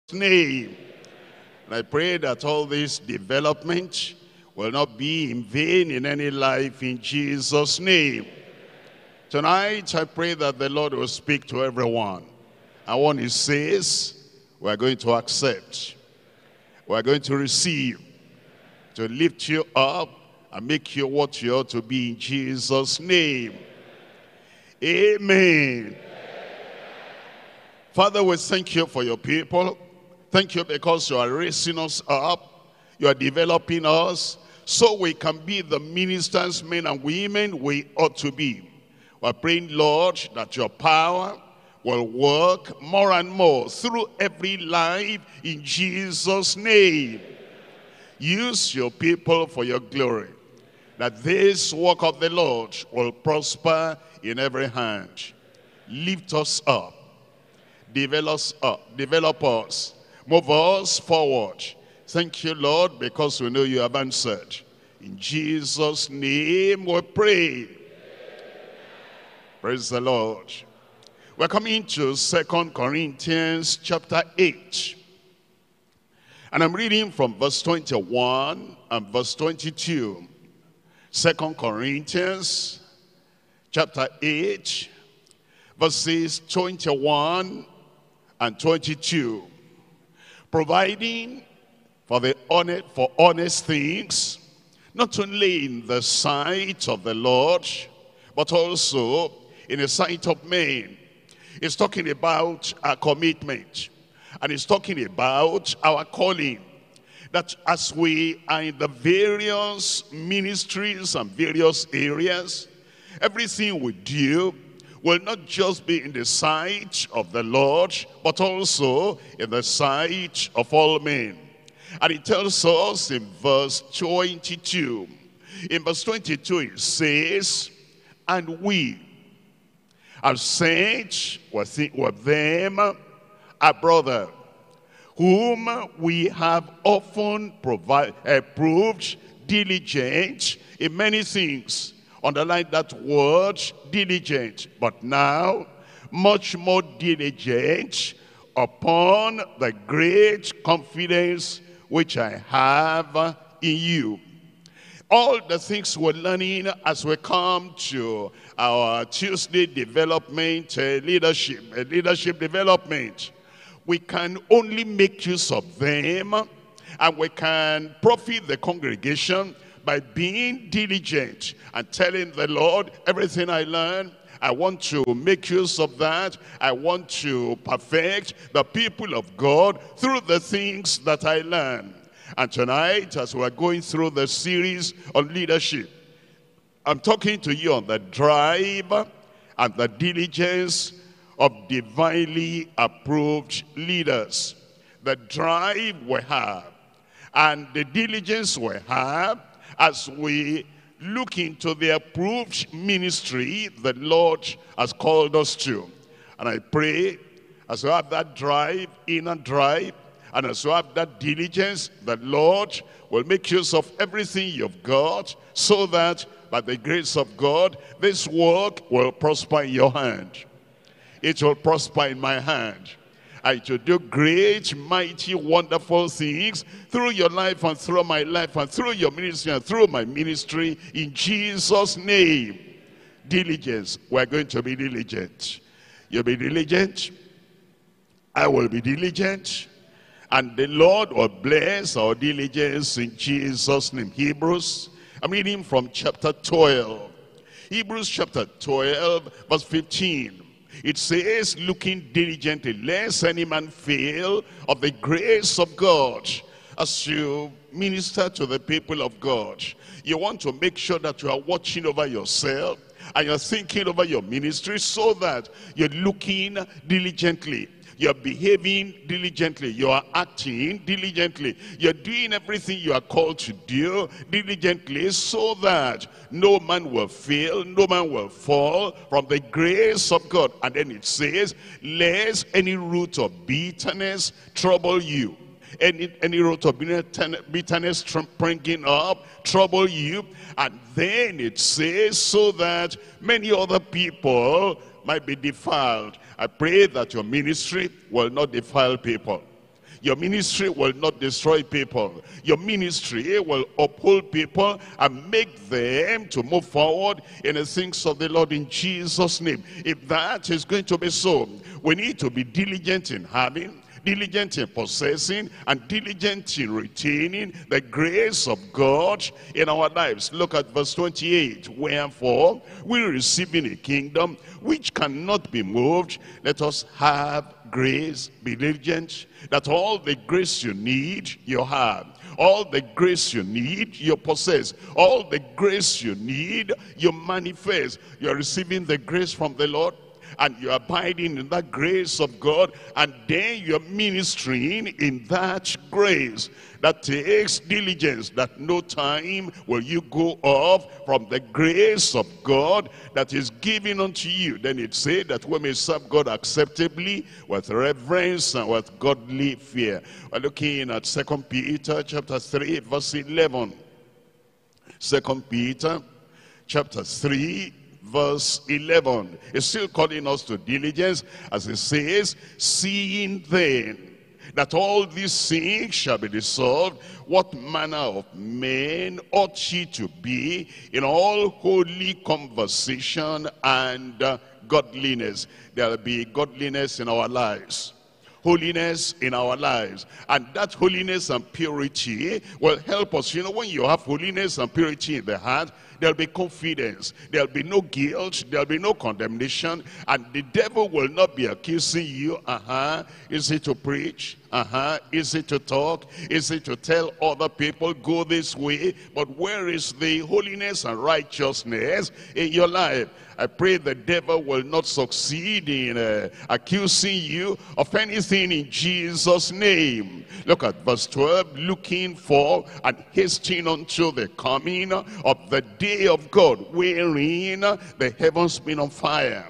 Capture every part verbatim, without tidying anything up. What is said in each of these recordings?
name. And I pray that all this development will not be in vain in any life in Jesus' name. Tonight, I pray that the Lord will speak to everyone. And when he says, we're going to accept, we're going to receive, to lift you up and make you what you ought to be in Jesus' name. Amen. Father, we thank you for your people. Thank you because you are raising us up. You are developing us so we can be the ministers, men and women we ought to be. We're praying, Lord, that your power will work more and more through every life in Jesus' name. Use your people for your glory, that this work of the Lord will prosper in every hand. Lift us up, develop us up, develop us, move us forward. Thank you, Lord, because we know you have answered. In Jesus' name we pray. Praise the Lord. We're coming to Second Corinthians chapter eight. And I'm reading from verse twenty-one and verse twenty-two. Second Corinthians chapter eight, verses twenty-one and twenty-two. Providing for the honest, for honest things, not only in the sight of the Lord, but also in the sight of men. It's talking about our commitment, and it's talking about our calling. That as we are in the various ministries and various areas, everything we do will not just be in the sight of the Lord, but also in the sight of all men. And it tells us in verse twenty-two. In verse twenty-two it says, and we have sent with them a brother, whom we have often provide, uh, proved diligent in many things. Underline that word, diligent. But now, much more diligent upon the great confidence which I have in you. All the things we're learning as we come to our Tuesday development, uh, leadership, uh, leadership development, we can only make use of them, and we can profit the congregation by being diligent and telling the Lord, everything I learn, I want to make use of that. I want to perfect the people of God through the things that I learn. And tonight, as we're going through the series on leadership, I'm talking to you on the drive and the diligence of divinely approved leaders. The drive we have and the diligence we have as we look into the approved ministry the Lord has called us to. And I pray, as we have that drive, inner drive, and as you have that diligence, the Lord will make use of everything you've got, so that by the grace of God, this work will prosper in your hand. It will prosper in my hand. I to do great, mighty, wonderful things through your life and through my life and through your ministry and through my ministry in Jesus' name. Diligence. We're going to be diligent. You'll be diligent. I will be diligent. And the Lord will bless our diligence in Jesus' name. Hebrews, I'm reading from chapter twelve. Hebrews chapter twelve, verse fifteen. It says, looking diligently, lest any man fail of the grace of God. As you minister to the people of God, you want to make sure that you are watching over yourself and you're thinking over your ministry, so that you're looking diligently. You're behaving diligently. You are acting diligently. You're doing everything you are called to do diligently, so that no man will fail, no man will fall from the grace of God. And then it says, lest any root of bitterness trouble you. Any, any root of bitterness springing up trouble you. And then it says, so that many other people might be defiled. I pray that your ministry will not defile people. Your ministry will not destroy people. Your ministry will uphold people and make them to move forward in the things of the Lord in Jesus' name. If that is going to be so, we need to be diligent in having, diligent in possessing, and diligent in retaining the grace of God in our lives. Look at verse twenty-eight. Wherefore, we receiving a kingdom which cannot be moved, let us have grace, be diligent, that all the grace you need, you have. All the grace you need, you possess. All the grace you need, you manifest. You're receiving the grace from the Lord, and you're abiding in that grace of God, and then you're ministering in that grace. That takes diligence, that no time will you go off from the grace of God that is given unto you. Then it said that we may serve God acceptably with reverence and with godly fear. We're looking at Second Peter chapter three, verse eleven. Second Peter chapter three, verse eleven. It's still calling us to diligence, as it says, seeing then that all these things shall be dissolved, what manner of men ought ye to be in all holy conversation and uh, godliness. There will be godliness in our lives, holiness in our lives, and that holiness and purity will help us. You know, when you have holiness and purity in the heart, there'll be confidence, there'll be no guilt, there'll be no condemnation, and the devil will not be accusing you. Uh-huh, is it to preach? Uh-huh, is it to talk? Is it to tell other people, go this way? But where is the holiness and righteousness in your life? I pray the devil will not succeed in uh, accusing you of anything in Jesus' name. Look at verse twelve. Looking for and hasting unto the coming of the day of God, wherein the heavens been on fire.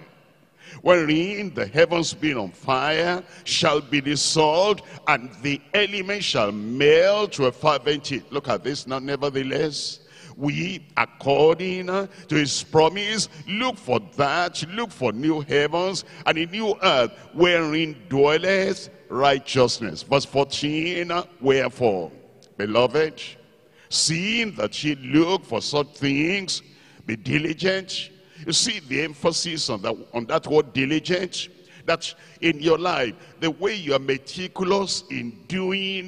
Wherein the heavens being on fire shall be dissolved, and the elements shall melt to a fervent heat. Look at this now. Nevertheless, we, according to his promise, look for that, look for new heavens and a new earth, wherein dwelleth righteousness. Verse fourteen, wherefore, beloved, seeing that ye look for such things, be diligent. You see the emphasis on that, on that word diligent, that in your life, the way you are meticulous in doing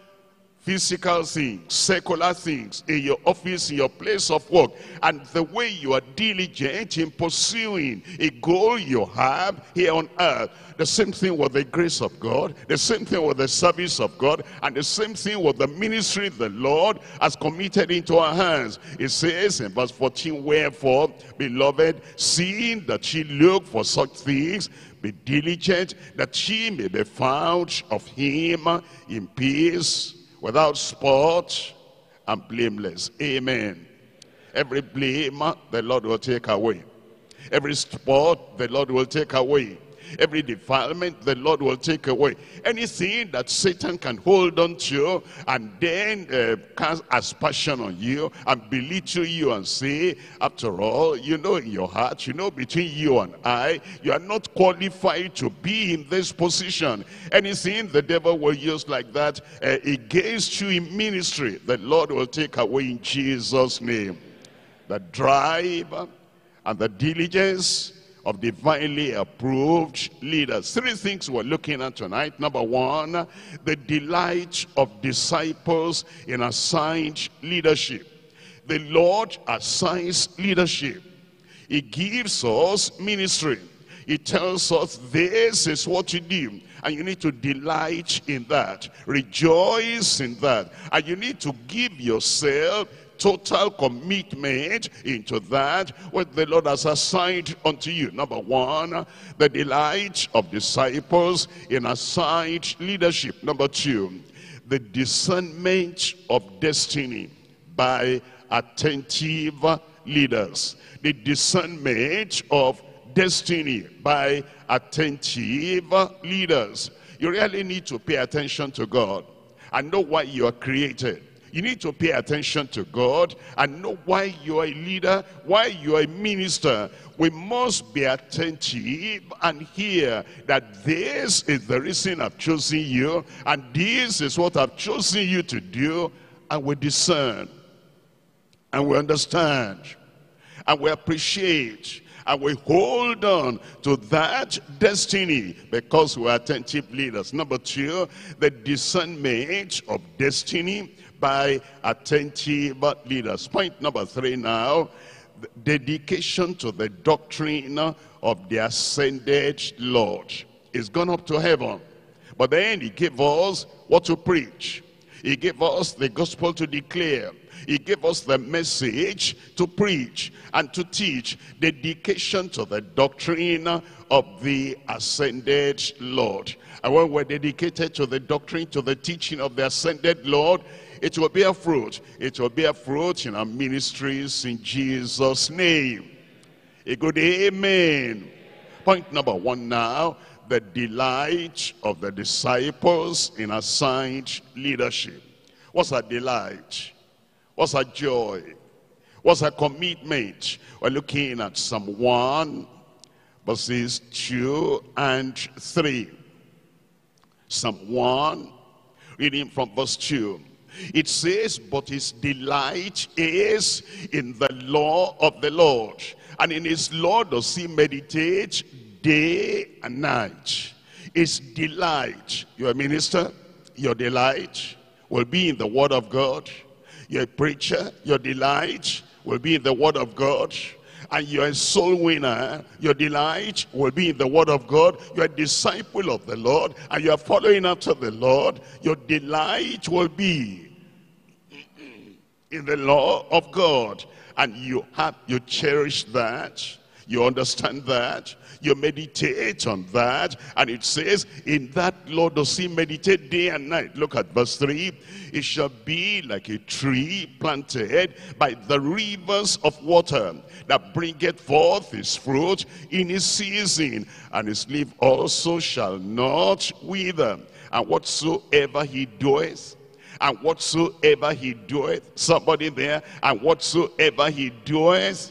physical things, secular things, in your office, in your place of work, and the way you are diligent in pursuing a goal you have here on earth. The same thing with the grace of God, the same thing with the service of God, and the same thing with the ministry the Lord has committed into our hands. It says in verse fourteen, wherefore, beloved, seeing that ye look for such things, be diligent that ye may be found of him in peace, without spot and blameless. Amen. Every blame the Lord will take away. Every spot the Lord will take away. Every defilement the Lord will take away. Anything that Satan can hold on to and then uh, cast aspersion on you and belittle you and say, after all, you know in your heart, you know between you and I, you are not qualified to be in this position. Anything the devil will use like that uh, against you in ministry, the Lord will take away in Jesus' name. The drive and the diligence of divinely approved leaders. Three things we're looking at tonight. Number one, the delight of disciples in assigned leadership. The Lord assigns leadership. He gives us ministry. He tells us this is what you do, and you need to delight in that, rejoice in that, and you need to give yourself total commitment into that what the Lord has assigned unto you. Number one, the delight of disciples in assigned leadership. Number two, the discernment of destiny by attentive leaders. The discernment of destiny by attentive leaders. You really need to pay attention to God and know why you are created. You need to pay attention to God and know why you are a leader, why you are a minister. We must be attentive and hear that this is the reason I've chosen you, and this is what I've chosen you to do, and we discern, and we understand, and we appreciate, and we hold on to that destiny because we are attentive leaders. Number two, the discernment of destiny by attentive leaders. Point number three now, dedication to the doctrine of the ascended Lord. He's gone up to heaven, but then he gave us what to preach. He gave us the gospel to declare. He gave us the message to preach and to teach. Dedication to the doctrine of the ascended Lord. And when we're dedicated to the doctrine, to the teaching of the ascended Lord, it will bear fruit. It will bear fruit in our ministries in Jesus' name. A good amen. Point number one now, the delight of the disciples in assigned leadership. What's our delight? What's our joy? What's our commitment? We're looking at Psalm one, verses two and three. Psalm one, reading from verse two. It says, but his delight is in the law of the Lord, and in his law does he meditate day and night. His delight, you're a minister, your delight will be in the word of God. You're a preacher, your delight will be in the word of God. And you're a soul winner, your delight will be in the word of God. You're a disciple of the Lord, and you're following after the Lord. Your delight will be in the law of God. And you have, you cherish that, you understand that, you meditate on that, and it says, in that law does he meditate day and night. Look at verse three. It shall be like a tree planted by the rivers of water, that bringeth forth his fruit in his season, and his leaf also shall not wither. And whatsoever he doeth, and whatsoever he doeth, somebody there, and whatsoever he doeth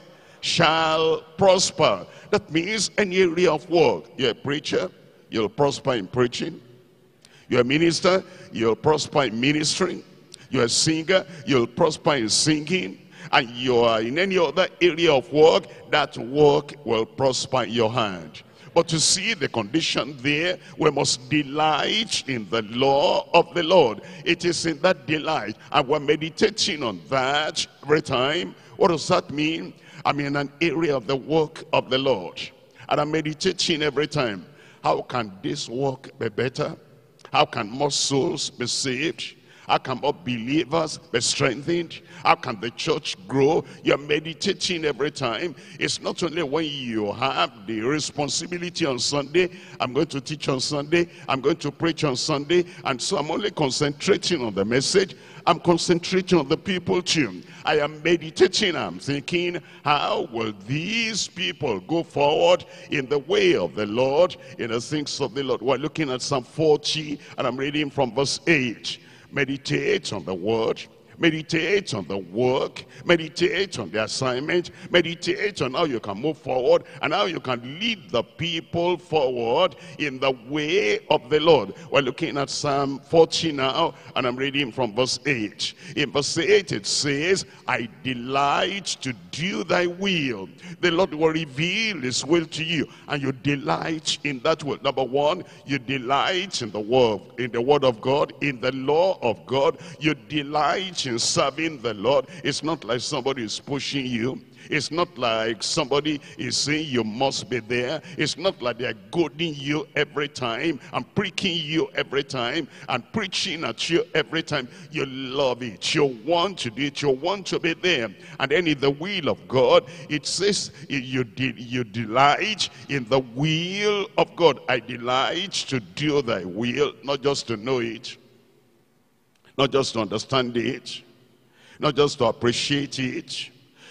shall prosper. That means any area of work. You're a preacher, you'll prosper in preaching. You're a minister, you'll prosper in ministering. You're a singer, you'll prosper in singing. And you are in any other area of work, that work will prosper in your hand. But to see the condition there, we must delight in the law of the Lord. It is in that delight, and we're meditating on that every time. What does that mean? I'm in an area of the work of the Lord, and I'm meditating every time. How can this work be better? How can more souls be saved? How can more believers be strengthened? How can the church grow? You're meditating every time. It's not only when you have the responsibility on Sunday, I'm going to teach on Sunday, I'm going to preach on Sunday, and so I'm only concentrating on the message. I'm concentrating on the people too. I am meditating, I'm thinking, how will these people go forward in the way of the Lord, in the things of the Lord? We're looking at Psalm forty, and I'm reading from verse eight. Meditate on the word, meditate on the work, meditate on the assignment, meditate on how you can move forward and how you can lead the people forward in the way of the Lord. We're looking at Psalm forty now, and I'm reading from verse eight. In verse eight it says, I delight to do thy will. The Lord will reveal his will to you, and you delight in that will. Number one, you delight in the word, in the word of God, in the law of God. You delight in serving the Lord. It's not like somebody is pushing you. It's not like somebody is saying you must be there. It's not like they're goading you every time and pricking you every time and preaching at you every time. You love it. You want to do it. You want to be there. And then in the will of God, it says you, did, you delight in the will of God. I delight to do thy will, not just to know it, not just to understand it, not just to appreciate it,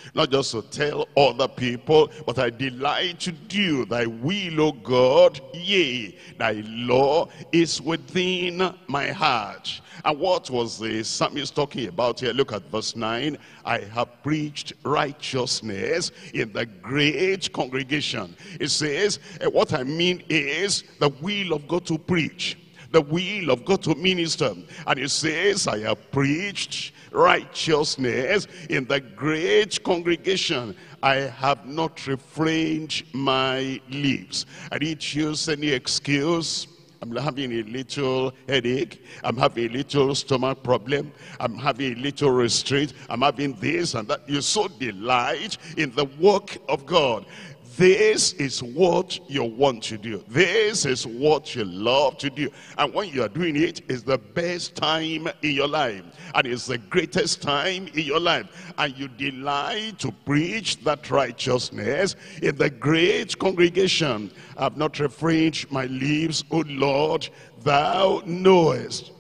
Not just to tell other people, but I delight to do thy will, O God. Yea, thy law is within my heart. And what was the psalmist talking about here? Look at verse nine. I have preached righteousness in the great congregation. It says, eh, what I mean is the will of God to preach, the will of God to minister. And it says, I have preached righteousness in the great congregation. I have not refrained my lips. I didn't use any excuse. I'm having a little headache. I'm having a little stomach problem. I'm having a little restraint. I'm having this and that. You so delight in the work of God. This is what you want to do. This is what you love to do. And when you are doing it, it's the best time in your life. And it's the greatest time in your life. And you delight to preach that righteousness in the great congregation. I have not refrained my lips, O Lord, thou knowest.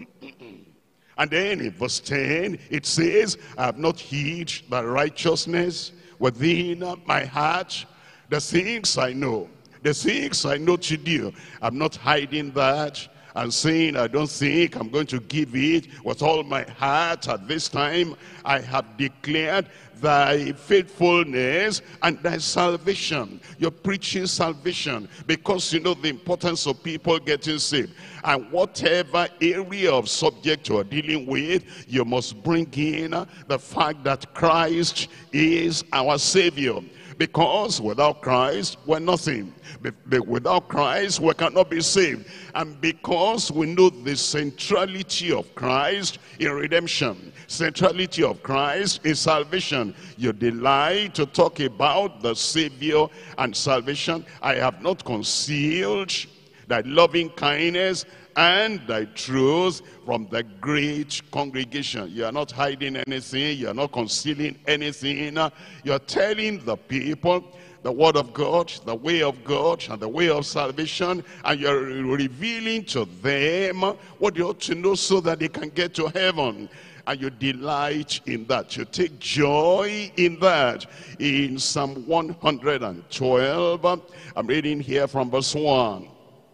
And then in verse ten, it says, I have not hid the righteousness within my heart. The things I know, the things I know to do, I'm not hiding that and saying, I don't think I'm going to give it with all my heart at this time. I have declared thy faithfulness and thy salvation. You're preaching salvation because you know the importance of people getting saved. And whatever area of subject you're dealing with, you must bring in the fact that Christ is our Savior. Because without Christ, we're nothing. Without Christ, we cannot be saved. And because we know the centrality of Christ in redemption, centrality of Christ in salvation, you delight to talk about the Savior and salvation. I have not concealed thy loving kindness and thy truth from the great congregation. You are not hiding anything. You are not concealing anything. You are telling the people the word of God, the way of God, and the way of salvation, and you are revealing to them what they ought to know so that they can get to heaven. And you delight in that. You take joy in that. In Psalm one hundred twelve, I'm reading here from verse one.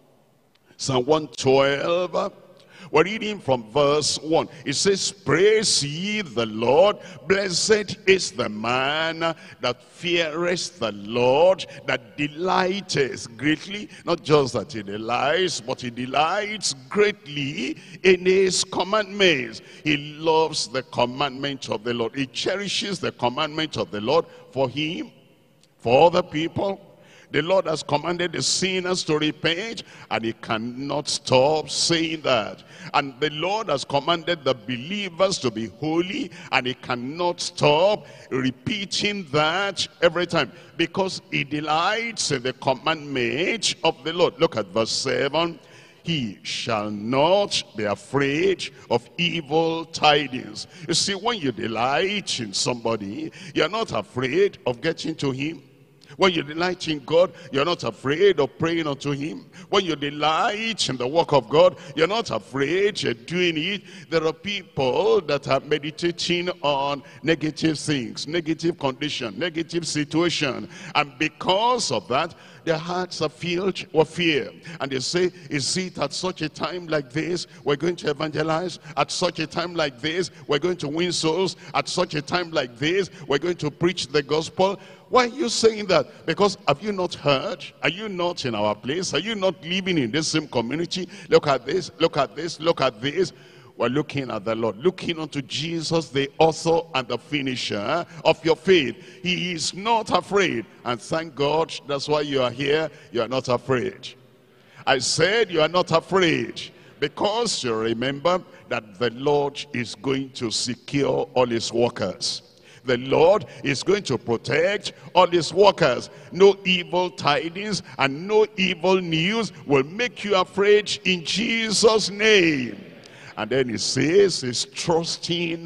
Psalm one twelve, we're reading from verse one. It says, praise ye the Lord, blessed is the man that feareth the Lord, that delighteth greatly. Not just that he delights, but he delights greatly in his commandments. He loves the commandment of the Lord. He cherishes the commandment of the Lord for him, for other people. The Lord has commanded the sinners to repent, and he cannot stop saying that. And the Lord has commanded the believers to be holy, and he cannot stop repeating that every time, because he delights in the commandment of the Lord. Look at verse seven. He shall not be afraid of evil tidings. You see, when you delight in somebody, you're not afraid of getting to him. When you delight in God, you're not afraid of praying unto him. When you delight in the work of God, you're not afraid of doing it. There are people that are meditating on negative things, negative condition, negative situation. And because of that, their hearts are filled with fear. And they say, is it at such a time like this, we're going to evangelize? At such a time like this, we're going to win souls? At such a time like this, we're going to preach the gospel? Why are you saying that? Because have you not heard? Are you not in our place? Are you not living in this same community? Look at this, look at this, look at this. We're looking at the Lord, looking unto Jesus, the author and the finisher of your faith. He is not afraid. And thank God, that's why you are here. You are not afraid. I said you are not afraid, because you remember that the Lord is going to secure all his workers. The Lord is going to protect all his workers. No evil tidings and no evil news will make you afraid in Jesus' name. And then he says he's trusting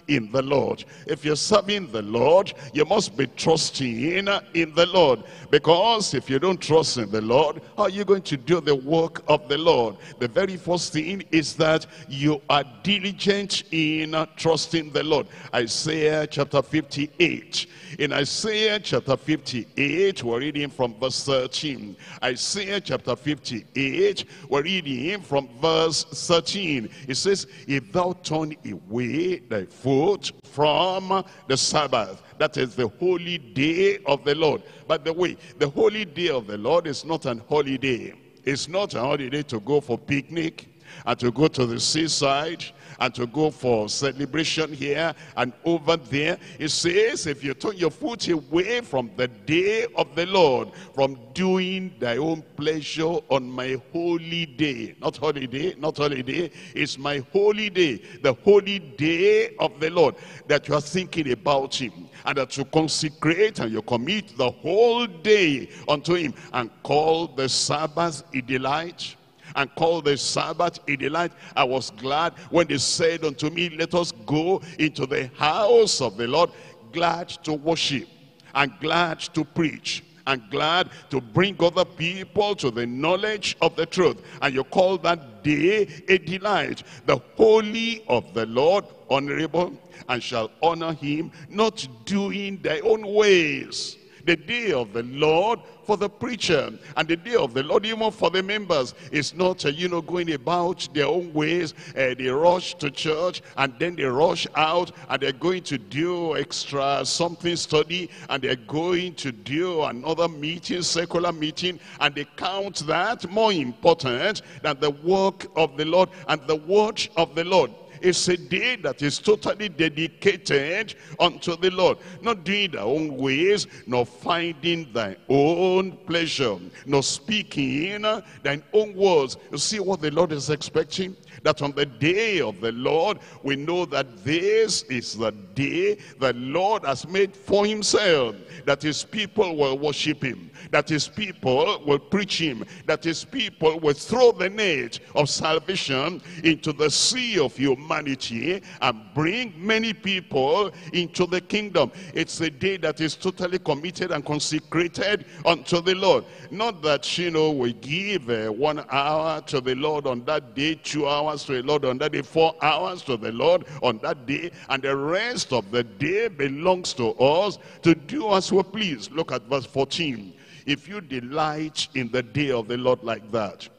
in the Lord. If you're serving the Lord, you must be trusting in the Lord. Because if you don't trust in the Lord, how are you going to do the work of the Lord? The very first thing is that you are diligent in trusting the Lord. Isaiah chapter fifty-eight. In Isaiah chapter fifty-eight, we're reading from verse thirteen. Isaiah chapter fifty-eight, we're reading from verse thirteen. It says, if thou turn away thy foot from the Sabbath, that is the holy day of the Lord. By the way, the holy day of the Lord is not an holiday. It's not a holiday to go for picnic and to go to the seaside and to go for celebration here and over there. It says, if you turn your foot away from the day of the Lord, from doing thy own pleasure on my holy day, not holiday, not holiday, it's my holy day, the holy day of the Lord, that you are thinking about him, and that you consecrate and you commit the whole day unto him, and call the Sabbath a delight, and call the Sabbath a delight. I was glad when they said unto me, let us go into the house of the Lord, glad to worship, and glad to preach, and glad to bring other people to the knowledge of the truth. And you call that day a delight. The holy of the Lord honorable, and shall honor him, not doing their own ways. The day of the Lord for the preacher, and the day of the Lord even for the members, is not, uh, you know, going about their own ways. Uh, they rush to church, and then they rush out, and they're going to do extra something study, and they're going to do another meeting, secular meeting, and they count that more important than the work of the Lord and the word of the Lord. It's a day that is totally dedicated unto the Lord, not doing thy own ways, nor finding thy own pleasure, nor speaking thine own words. You see what the Lord is expecting? That on the day of the Lord, we know that this is the day the Lord has made for himself, that his people will worship him, that his people will preach him, that his people will throw the net of salvation into the sea of humanity and bring many people into the kingdom. It's a day that is totally committed and consecrated unto the Lord. Not that, you know, we give uh, one hour to the Lord on that day, two hours to the Lord on that day, four hours to the Lord on that day, and the rest of the day belongs to us to do as we please. Look at verse fourteen. If you delight in the day of the Lord like that,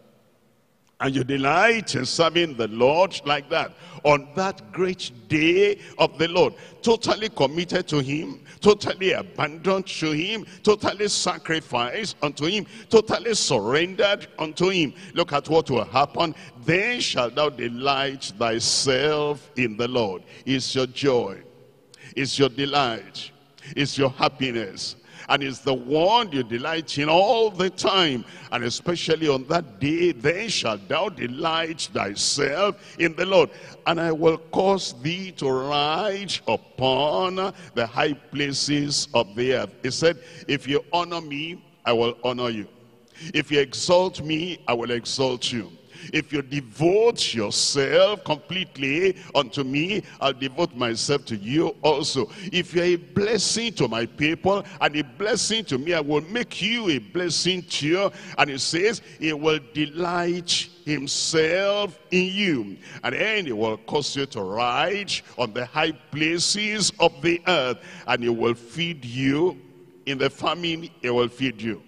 and you delight in serving the Lord like that, on that great day of the Lord, totally committed to him, totally abandoned to him, totally sacrificed unto him, totally surrendered unto him, look at what will happen. Then shalt thou delight thyself in the Lord. It's your joy, it's your delight, it's your happiness, and it's the one you delight in all the time. And especially on that day, then shalt thou delight thyself in the Lord. And I will cause thee to ride upon the high places of the earth. He said, if you honor me, I will honor you. If you exalt me, I will exalt you. If you devote yourself completely unto me, I'll devote myself to you also. If you're a blessing to my people and a blessing to me, I will make you a blessing to you. And it says, he will delight himself in you. And then he will cause you to ride on the high places of the earth. And he will feed you. In the famine, he will feed you.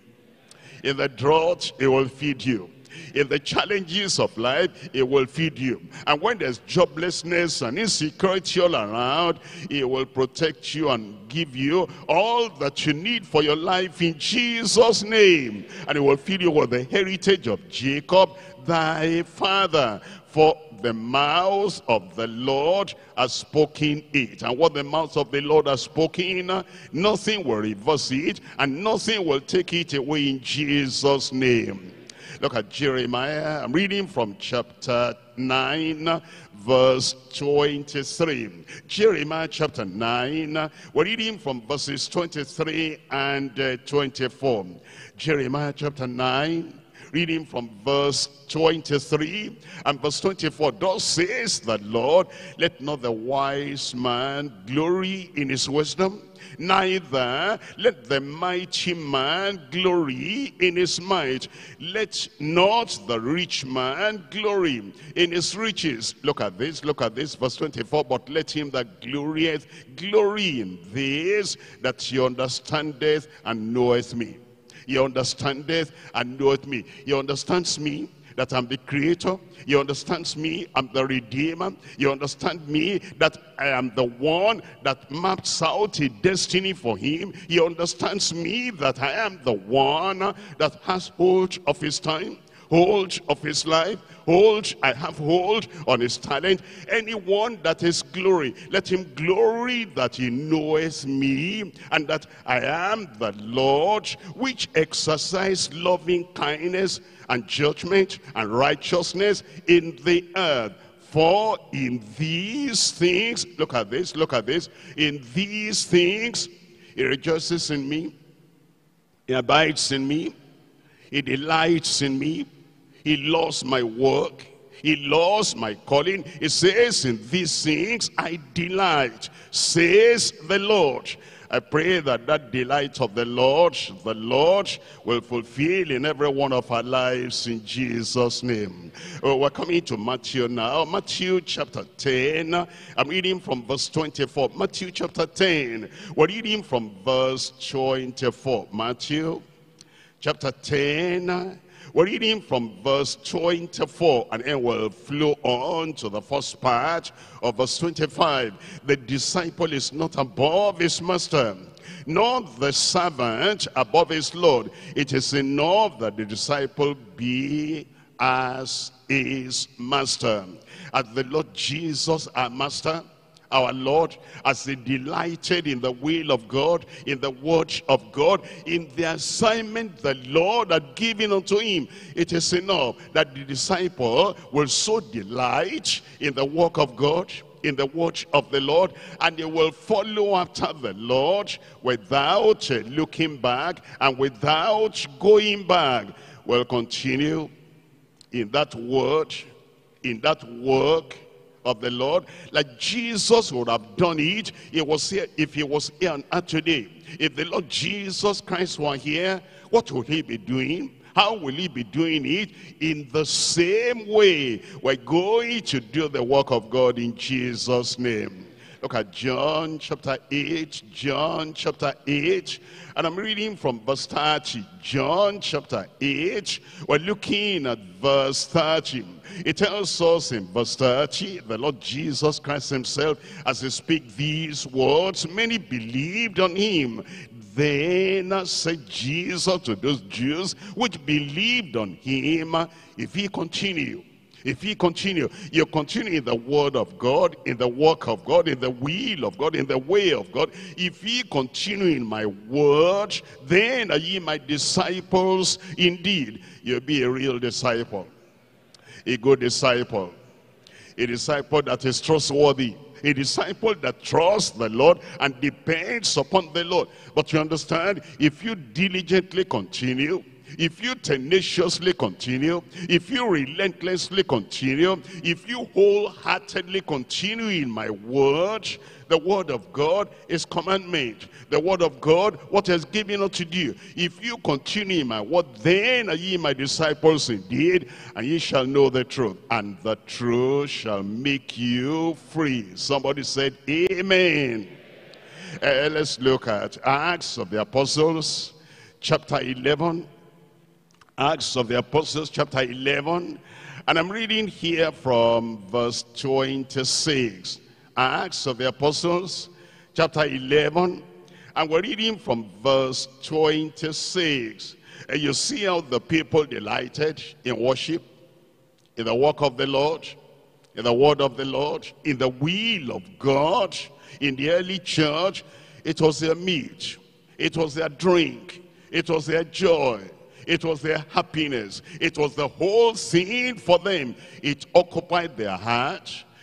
In the drought, he will feed you. In the challenges of life, it will feed you. And when there's joblessness and insecurity all around, it will protect you and give you all that you need for your life in Jesus' name. And it will feed you with the heritage of Jacob, thy father. For the mouth of the Lord has spoken it. And what the mouth of the Lord has spoken, nothing will reverse it, and nothing will take it away in Jesus' name. Look at Jeremiah. I'm reading from chapter nine, verse twenty-three. Jeremiah chapter nine. We're reading from verses twenty-three and uh, twenty-four. Jeremiah chapter nine, reading from verse twenty-three and verse twenty-four. Thus says the Lord, let not the wise man glory in his wisdom, neither let the mighty man glory in his might. Let not the rich man glory in his riches. Look at this, look at this, verse twenty-four. But let him that glorieth glory in this, that he understandeth and knoweth me. He understandeth and knoweth me. He understands me, that I'm the creator. He understands me, I'm the redeemer. He understands me, that I am the one that maps out a destiny for him. He understands me, that I am the one that has hold of his time, hold of his life, hold, I have hold on his talent. Anyone that is glory, let him glory that he knoweth me, and that I am the Lord, which exercise loving kindness and judgment and righteousness in the earth. For in these things, look at this, look at this, in these things he rejoices in me, he abides in me, he delights in me. He loves my work. He loves my calling. He says, in these things I delight, says the Lord. I pray that that delight of the Lord, the Lord will fulfill in every one of our lives in Jesus' name. Oh, we're coming to Matthew now. Matthew chapter ten. I'm reading from verse twenty-four. Matthew chapter ten. We're reading from verse twenty-four. Matthew chapter ten. We're reading from verse twenty-four, and then we'll flow on to the first part of verse twenty-five. The disciple is not above his master, nor the servant above his Lord. It is enough that the disciple be as his master. As the Lord Jesus, our master, our Lord, as they delighted in the will of God, in the word of God, in the assignment the Lord had given unto him, it is enough that the disciple will so delight in the work of God, in the word of the Lord, and they will follow after the Lord without looking back and without going back. Will continue in that word, in that work of the Lord, like Jesus would have done it. He was here, if he was here on earth today. If the Lord Jesus Christ were here, what would he be doing? How will he be doing it? In the same way, we're going to do the work of God in Jesus' name. Look at John chapter eight, John chapter eight, and I'm reading from verse thirty. John chapter eight, we're looking at verse thirty. It tells us in verse thirty, the Lord Jesus Christ himself, as he speaks these words, many believed on him. Then said Jesus to those Jews which believed on him, if he continue, if he continue, you continue in the word of God, in the work of God, in the will of God, in the way of God. If ye continue in my word, then are ye my disciples indeed. You'll be a real disciple, a good disciple, a disciple that is trustworthy, a disciple that trusts the Lord and depends upon the Lord. But you understand, if you diligently continue, if you tenaciously continue, if you relentlessly continue, if you wholeheartedly continue in my word, the word of God is commandment. The word of God, what has given unto you. If you continue in my word, then are ye my disciples indeed, and ye shall know the truth, and the truth shall make you free. Somebody said amen. Uh, let's look at Acts of the Apostles, chapter eleven. Acts of the Apostles, chapter eleven, and I'm reading here from verse twenty-six. Acts of the Apostles, chapter eleven, and we're reading from verse twenty-six. And you see how the people delighted in worship, in the work of the Lord, in the word of the Lord, in the will of God. In the early church, it was their meat, it was their drink, it was their joy, it was their happiness. It was the whole thing for them. It occupied their heart.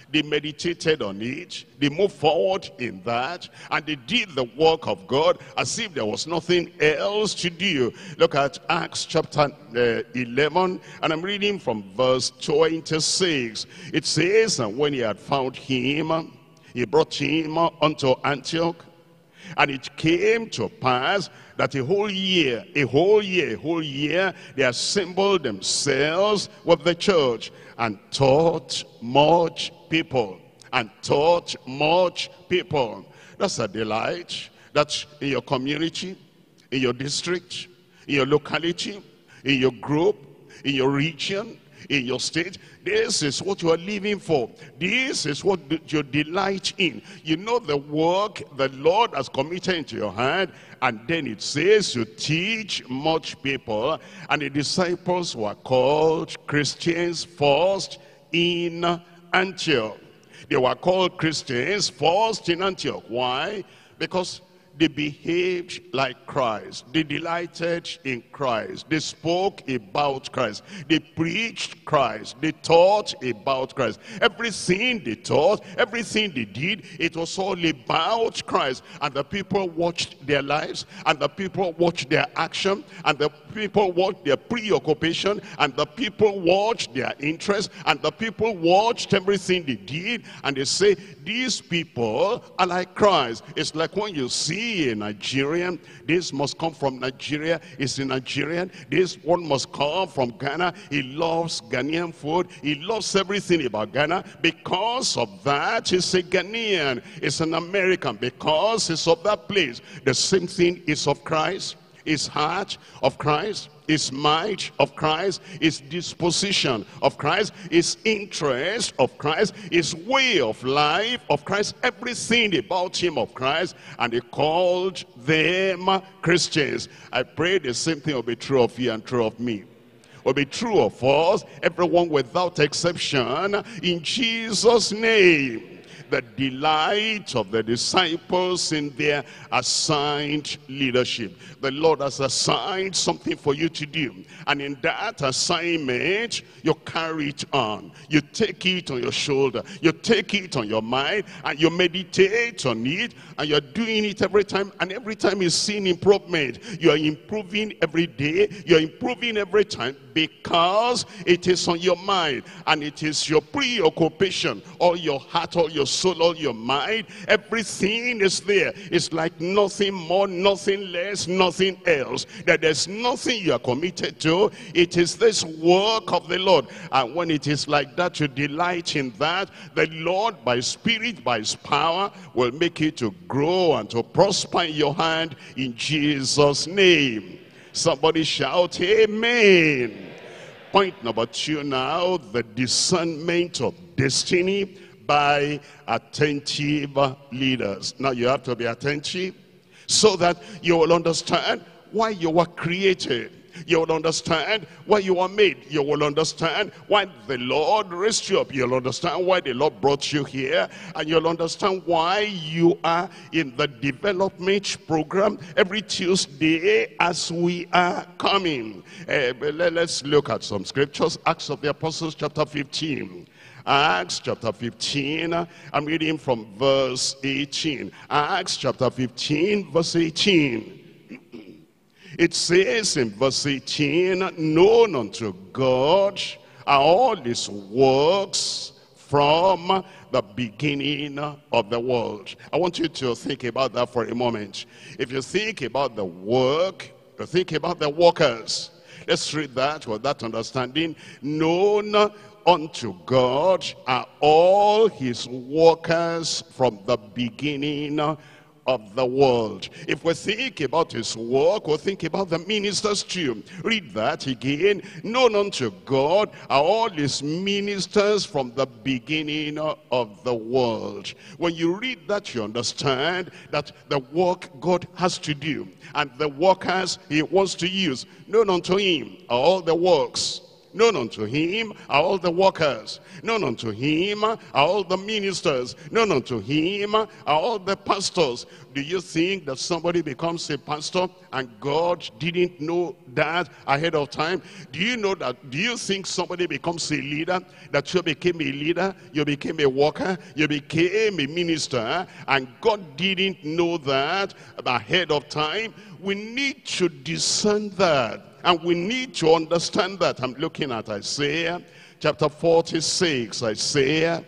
They meditated on it, they moved forward in that, and they did the work of God as if there was nothing else to do. Look at Acts chapter uh, eleven, and I'm reading from verse twenty-six. It says, and when he had found him, he brought him unto Antioch. And it came to pass that a whole year, a whole year, a whole year, they assembled themselves with the church and taught much people. And taught much people. That's a delight. That in your community, in your district, in your locality, in your group, in your region, in your state, this is what you are living for. This is what you delight in. You know the work the Lord has committed into your hand, and then it says you teach much people. And the disciples were called Christians first in Antioch. They were called Christians first in Antioch. Why? Because they behaved like Christ. They delighted in Christ. They spoke about Christ. They preached Christ. They taught about Christ. Everything they taught, everything they did, it was all about Christ. And the people watched their lives, and the people watched their action, and the people watched their preoccupation, and the people watched their interest, and the people watched everything they did, and they say, these people are like Christ. It's like when you see a Nigerian, this must come from Nigeria, is a Nigerian, this one must come from Ghana, he loves Ghanaian food, he loves everything about Ghana. Because of that, he's a Ghanaian, he's an American, because he's of that place. The same thing is of Christ, his heart of Christ, his mind of Christ, his disposition of Christ, his interest of Christ, his way of life of Christ, everything about him of Christ. And he called them Christians. I pray the same thing will be true of you and true of me. Will be true of us, everyone without exception, in Jesus' name. The delight of the disciples in their assigned leadership. The Lord has assigned something for you to do, and in that assignment you carry it on. You take it on your shoulder, you take it on your mind, and you meditate on it, and you're doing it every time, and every time you're seeing improvement. You are improving every day, you're improving every time, because it is on your mind, and it is your preoccupation, all your heart, all your soul, all your mind, everything is there. It's like nothing more, nothing less, nothing else. That there's nothing you are committed to. It is this work of the Lord. And when it is like that, you delight in that. The Lord, by Spirit, by His power, will make it to grow and to prosper in your hand in Jesus' name. Somebody shout, amen. Point number two now, the discernment of destiny by attentive leaders. Now you have to be attentive so that you will understand why you were created. You will understand why you were made. You will understand why the Lord raised you up. You'll understand why the Lord brought you here. And you'll understand why you are in the development program every Tuesday as we are coming. Uh, let's look at some scriptures. Acts of the Apostles chapter fifteen. Acts chapter fifteen, I'm reading from verse eighteen. Acts chapter fifteen, verse eighteen. It says in verse eighteen, known unto God are all his works from the beginning of the world. I want you to think about that for a moment. If you think about the work, you think about the workers. Let's read that with that understanding. Known unto God are all his workers from the beginning of the world. If we think about his work, we'll think about the ministers too. Read that again. Known unto God are all his ministers from the beginning of the world. When you read that, you understand that the work God has to do and the workers he wants to use. Known unto him are all the works Known unto him are all the workers. Known unto him are all the ministers. Known unto him are all the pastors. Do you think that somebody becomes a pastor and God didn't know that ahead of time? Do you know that? Do you think somebody becomes a leader, that you became a leader, you became a worker, you became a minister, and God didn't know that ahead of time? We need to discern that. And we need to understand that. I'm looking at Isaiah chapter forty-six. Isaiah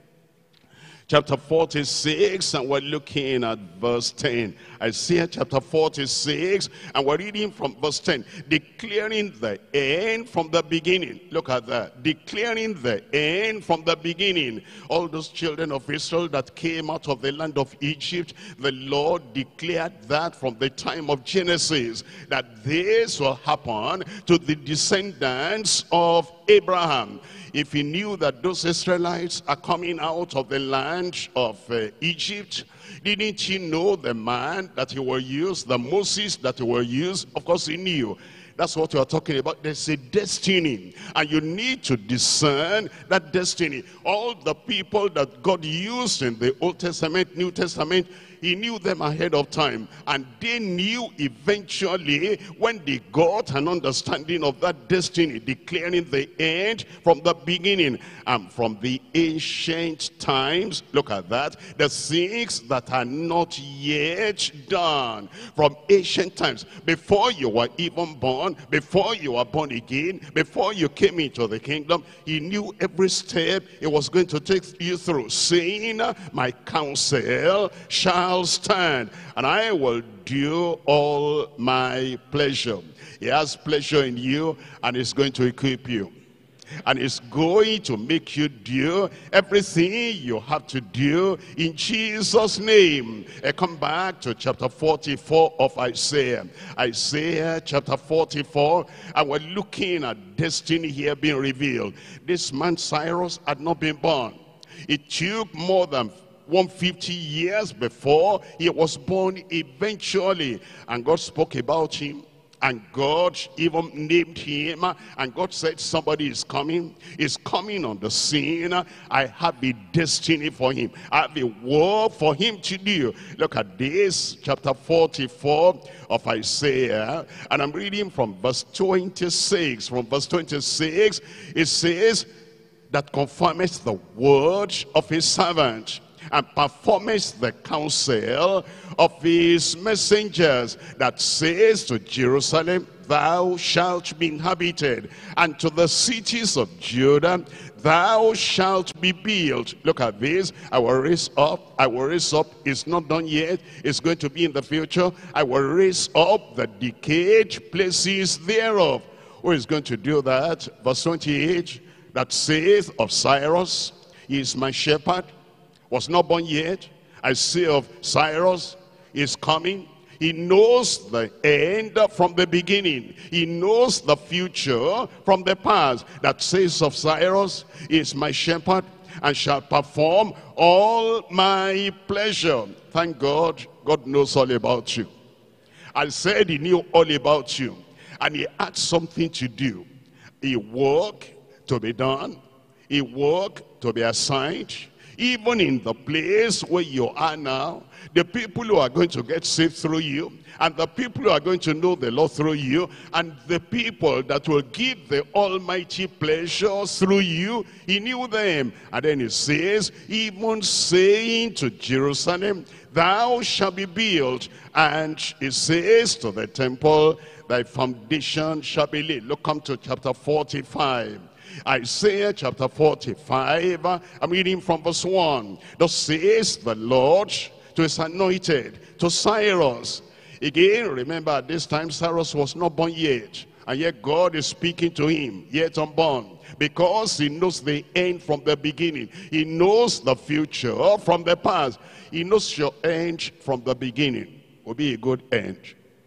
chapter forty-six, and we're looking at verse ten. Isaiah chapter forty-six, and we're reading from verse ten. Declaring the end from the beginning. Look at that. Declaring the end from the beginning. All those children of Israel that came out of the land of Egypt, the Lord declared that from the time of Genesis, that this will happen to the descendants of Abraham. If he knew that those Israelites are coming out of the land of uh, Egypt, didn't he know the man that he will use, the Moses that he will use? Of course he knew. That's what we are talking about. There's a destiny, and you need to discern that destiny. All the people that God used in the Old Testament, New Testament, he knew them ahead of time, and they knew eventually when they got an understanding of that destiny, declaring the end from the beginning and from the ancient times. Look at that. The things that are not yet done from ancient times, before you were even born, before you were born again, before you came into the kingdom, he knew every step he was going to take you through, saying, my counsel shall stand, and I will do all my pleasure. He has pleasure in you, and he's going to equip you, and it's going to make you do everything you have to do in Jesus' name. I come back to chapter forty-four of Isaiah. Isaiah chapter forty-four, and we're looking at destiny here being revealed. This man Cyrus had not been born. It took more than one hundred fifty years before he was born eventually, and God spoke about him, and God even named him, and God said somebody is coming, is coming on the scene. I have a destiny for him, I have a work for him to do. Look at this, chapter forty-four of Isaiah, and I'm reading from verse twenty-six. From verse twenty-six, it says, that confirmeth the word of his servant, and performeth the counsel of his messengers, that says to Jerusalem, thou shalt be inhabited, and to the cities of Judah, thou shalt be built. Look at this. I will raise up, I will raise up. It's not done yet, it's going to be in the future. I will raise up the decayed places thereof. Who is going to do that? Verse twenty-eight, that saith of Cyrus, he is my shepherd, was not born yet. I say of Cyrus, is coming. He knows the end from the beginning. He knows the future from the past. That says of Cyrus, is my shepherd, and shall perform all my pleasure. Thank God, God knows all about you. I said he knew all about you, and he had something to do. A work to be done, a work to be assigned. Even in the place where you are now, the people who are going to get saved through you, and the people who are going to know the Lord through you, and the people that will give the almighty pleasure through you, he knew them. And then he says, even saying to Jerusalem, thou shalt be built. And he says to the temple, thy foundation shall be laid. Look, come to chapter forty-five. Isaiah chapter forty-five, I'm reading from verse one. Thus says the Lord to his anointed, to Cyrus. Again, remember at this time Cyrus was not born yet, and yet God is speaking to him, yet unborn, because he knows the end from the beginning. He knows the future from the past. He knows your end from the beginning. Will be a good end,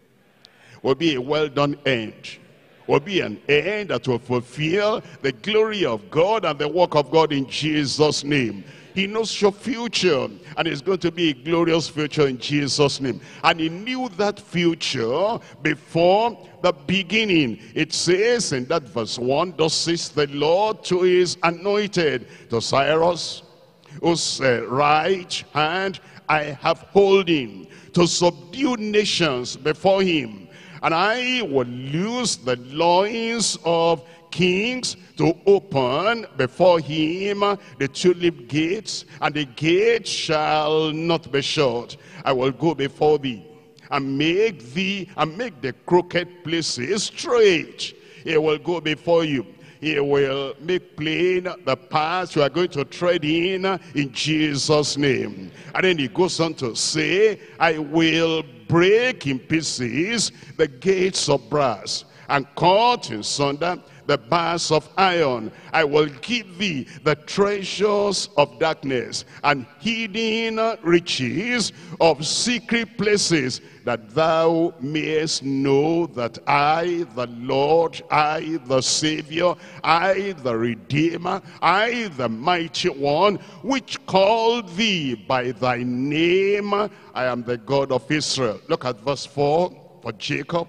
will be a well done end, will be an end that will fulfill the glory of God and the work of God in Jesus' name. He knows your future, and it's going to be a glorious future in Jesus' name. And he knew that future before the beginning. It says in that verse one, thus says the Lord to his anointed, to Cyrus, whose uh, right hand I have holding, to subdue nations before him. And I will loose the loins of kings, to open before him the tulip gates, and the gates shall not be shut. I will go before thee, and make thee, and make the crooked places straight. He will go before you. He will make plain the path you are going to tread in, in Jesus' name. And then he goes on to say, I will break in pieces the gates of brass, and cut in sunder the bars of iron. I will give thee the treasures of darkness, and hidden riches of secret places, that thou mayest know that I, the Lord, I, the Savior, I, the Redeemer, I, the Mighty One, which called thee by thy name, I am the God of Israel. Look at verse four. For Jacob,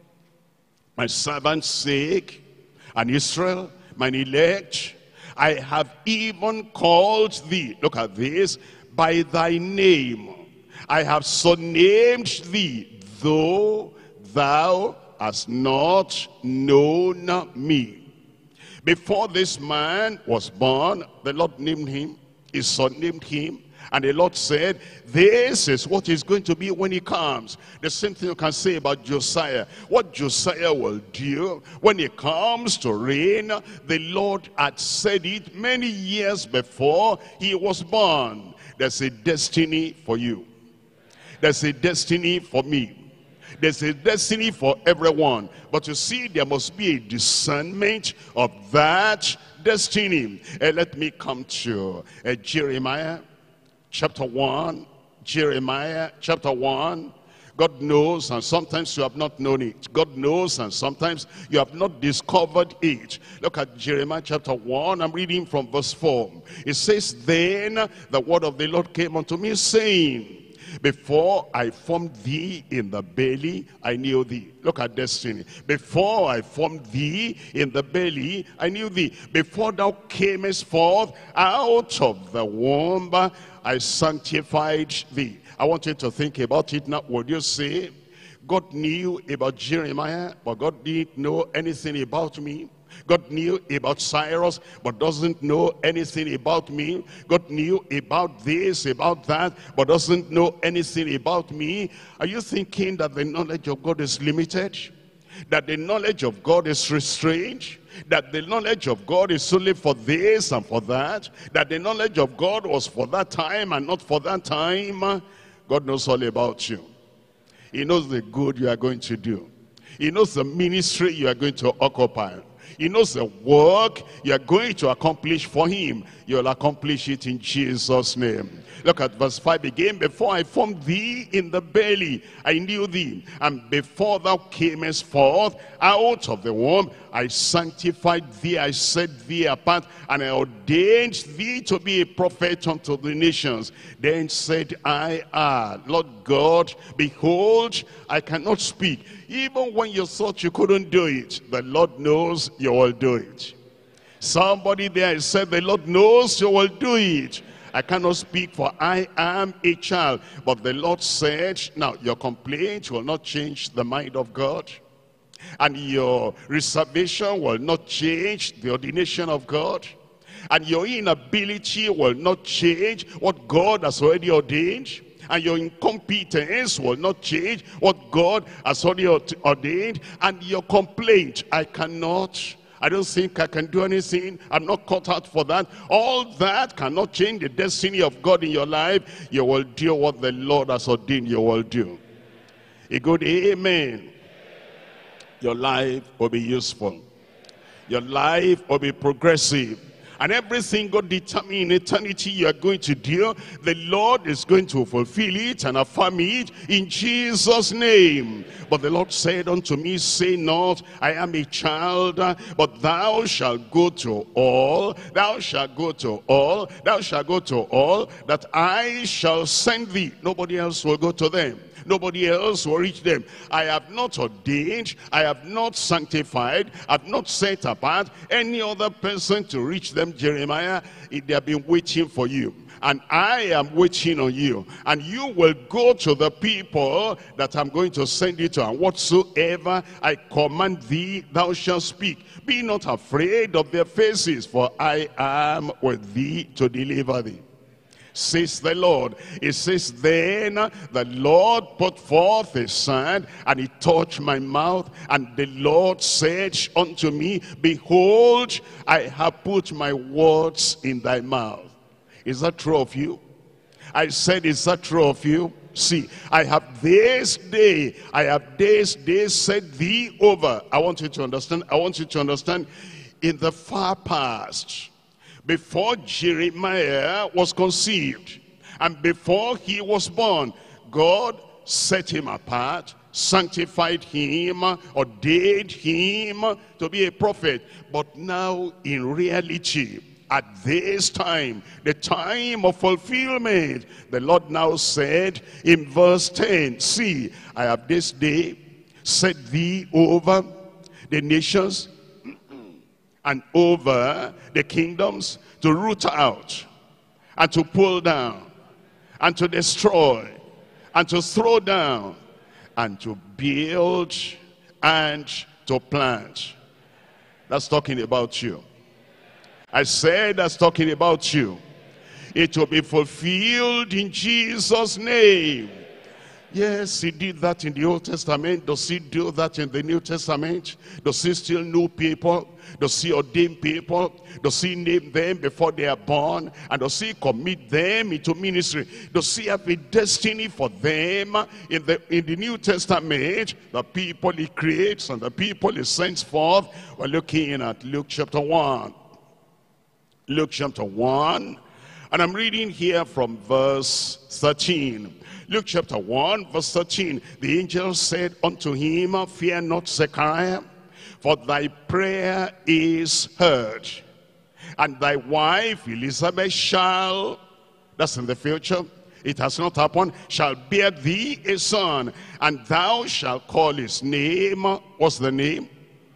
my servant's sake, and Israel, mine elect, I have even called thee, look at this, by thy name. I have so named thee, though thou hast not known me. Before this man was born, the Lord named him, his son named him, and the Lord said, this is what is going to be when he comes. The same thing you can say about Josiah. What Josiah will do when he comes to reign, the Lord had said it many years before he was born. There's a destiny for you. There's a destiny for me. There's a destiny for everyone. But you see, there must be a discernment of that destiny. Uh, let me come to uh, Jeremiah chapter one. Jeremiah chapter one. God knows, and sometimes you have not known it. God knows, and sometimes you have not discovered it. Look at Jeremiah chapter one. I'm reading from verse four. It says, then the word of the Lord came unto me, saying, before I formed thee in the belly, I knew thee. Look at destiny. Before I formed thee in the belly, I knew thee. Before thou camest forth out of the womb, I sanctified thee. I want you to think about it now. Would you say, God knew about Jeremiah, but God didn't know anything about me? God knew about Cyrus, but doesn't know anything about me. God knew about this, about that, but doesn't know anything about me. Are you thinking that the knowledge of God is limited? That the knowledge of God is restrained? That the knowledge of God is only for this and for that? That the knowledge of God was for that time and not for that time? God knows all about you. He knows the good you are going to do. He knows the ministry you are going to occupy. He knows the work you are going to accomplish for him. You'll accomplish it in Jesus' name. Look at verse five again. Before I formed thee in the belly, I knew thee. And before thou camest forth out of the womb, I sanctified thee, I set thee apart, and I ordained thee to be a prophet unto the nations. Then said I, ah, Lord God, behold, I cannot speak. Even when you thought you couldn't do it, the Lord knows you will do it. Somebody there said, the Lord knows you will do it. I cannot speak, for I am a child. But the Lord said, now your complaint will not change the mind of God, and your reservation will not change the ordination of God, and your inability will not change what God has already ordained, and your incompetence will not change what God has already ordained, and your complaint, I cannot, I don't think I can do anything, I'm not cut out for that. All that cannot change the destiny of God in your life. You will do what the Lord has ordained you will do. A good amen. Your life will be useful. Your life will be progressive. And everything God determined in eternity you are going to do, the Lord is going to fulfill it and affirm it in Jesus' name. But the Lord said unto me, say not, I am a child, but thou shalt go to all, thou shalt go to all, thou shalt go to all, that I shall send thee. Nobody else will go to them. Nobody else will reach them. I have not ordained, I have not sanctified, I have not set apart any other person to reach them. Jeremiah, they have been waiting for you. And I am waiting on you. And you will go to the people that I'm going to send you to. And whatsoever I command thee, thou shalt speak. Be not afraid of their faces, for I am with thee to deliver thee, says the Lord. It says, then the Lord put forth his hand, and he touched my mouth, and the Lord said unto me, behold, I have put my words in thy mouth. Is that true of you? I said, is that true of you? See, I have this day, I have this day set thee over. I want you to understand, I want you to understand, in the far past, before Jeremiah was conceived, and before he was born, God set him apart, sanctified him, ordained him to be a prophet. But now, in reality, at this time, the time of fulfillment, the Lord now said in verse ten, see, I have this day set thee over the nations and over the kingdoms, to root out and to pull down and to destroy and to throw down and to build and to plant. That's talking about you. I said that's talking about you. It will be fulfilled in Jesus' name. Yes, he did that in the Old Testament. Does he do that in the New Testament? Does he still know people? Does he ordain people? Does he name them before they are born? And does he commit them into ministry? Does he have a destiny for them in the, in the New Testament? The people he creates and the people he sends forth. We're looking at Luke chapter one. Luke chapter one. And I'm reading here from verse thirteen. Luke chapter one, verse thirteen. The angel said unto him, fear not, Zechariah, for thy prayer is heard. And thy wife Elizabeth shall, that's in the future, it has not happened, shall bear thee a son, and thou shalt call his name, what's the name?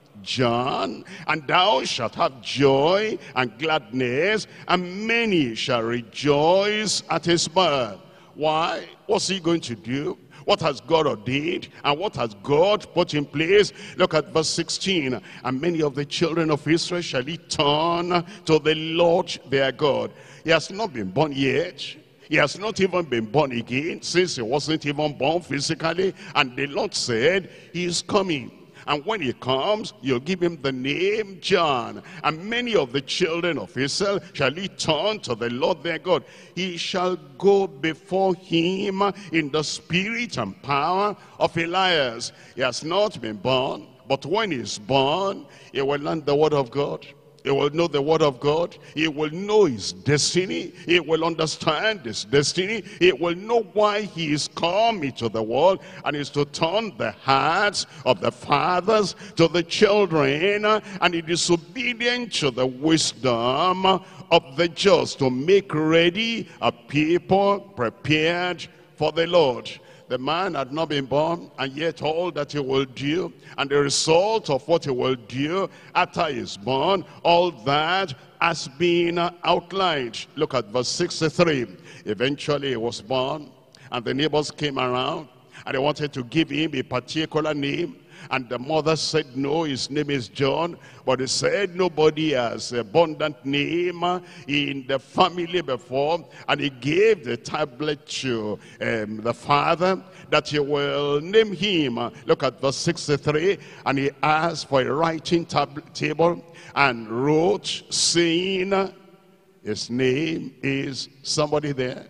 John. And thou shalt have joy and gladness, and many shall rejoice at his birth. Why? What's he going to do? What has God ordained? And what has God put in place? Look at verse sixteen. And many of the children of Israel shall he turn to the Lord their God. He has not been born yet. He has not even been born again, since he wasn't even born physically. And the Lord said, he is coming. And when he comes, you'll give him the name John. And many of the children of Israel shall he turn to the Lord their God. He shall go before him in the spirit and power of Elias. He has not been born, but when he is born, he will learn the word of God. He will know the word of God. He will know his destiny. He will understand his destiny. He will know why he is come into the world, and is to turn the hearts of the fathers to the children, and it is obedient to the wisdom of the just, to make ready a people prepared for the Lord. The man had not been born, and yet all that he will do, and the result of what he will do after he is born, all that has been outlined. Look at verse sixty-three. Eventually he was born, and the neighbors came around, and they wanted to give him a particular name. And the mother said, no, his name is John. But he said, nobody has abundant name in the family before. And he gave the tablet to um, the father, that he will name him. Look at verse sixty-three. And he asked for a writing tab table and wrote, saying, his name is, somebody there?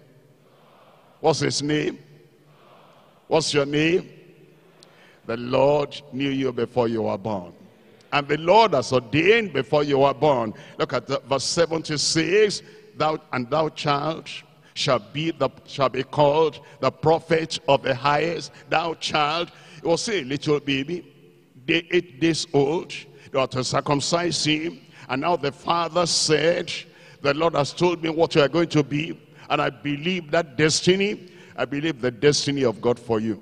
What's his name? What's your name? The Lord knew you before you were born. And the Lord has ordained before you were born. Look at the, verse seventy-six. Thou and thou child shall be the shall be called the prophet of the highest. Thou child, it was a little baby, they eight days old. They were to circumcise him. And now the father said, the Lord has told me what you are going to be. And I believe that destiny. I believe the destiny of God for you.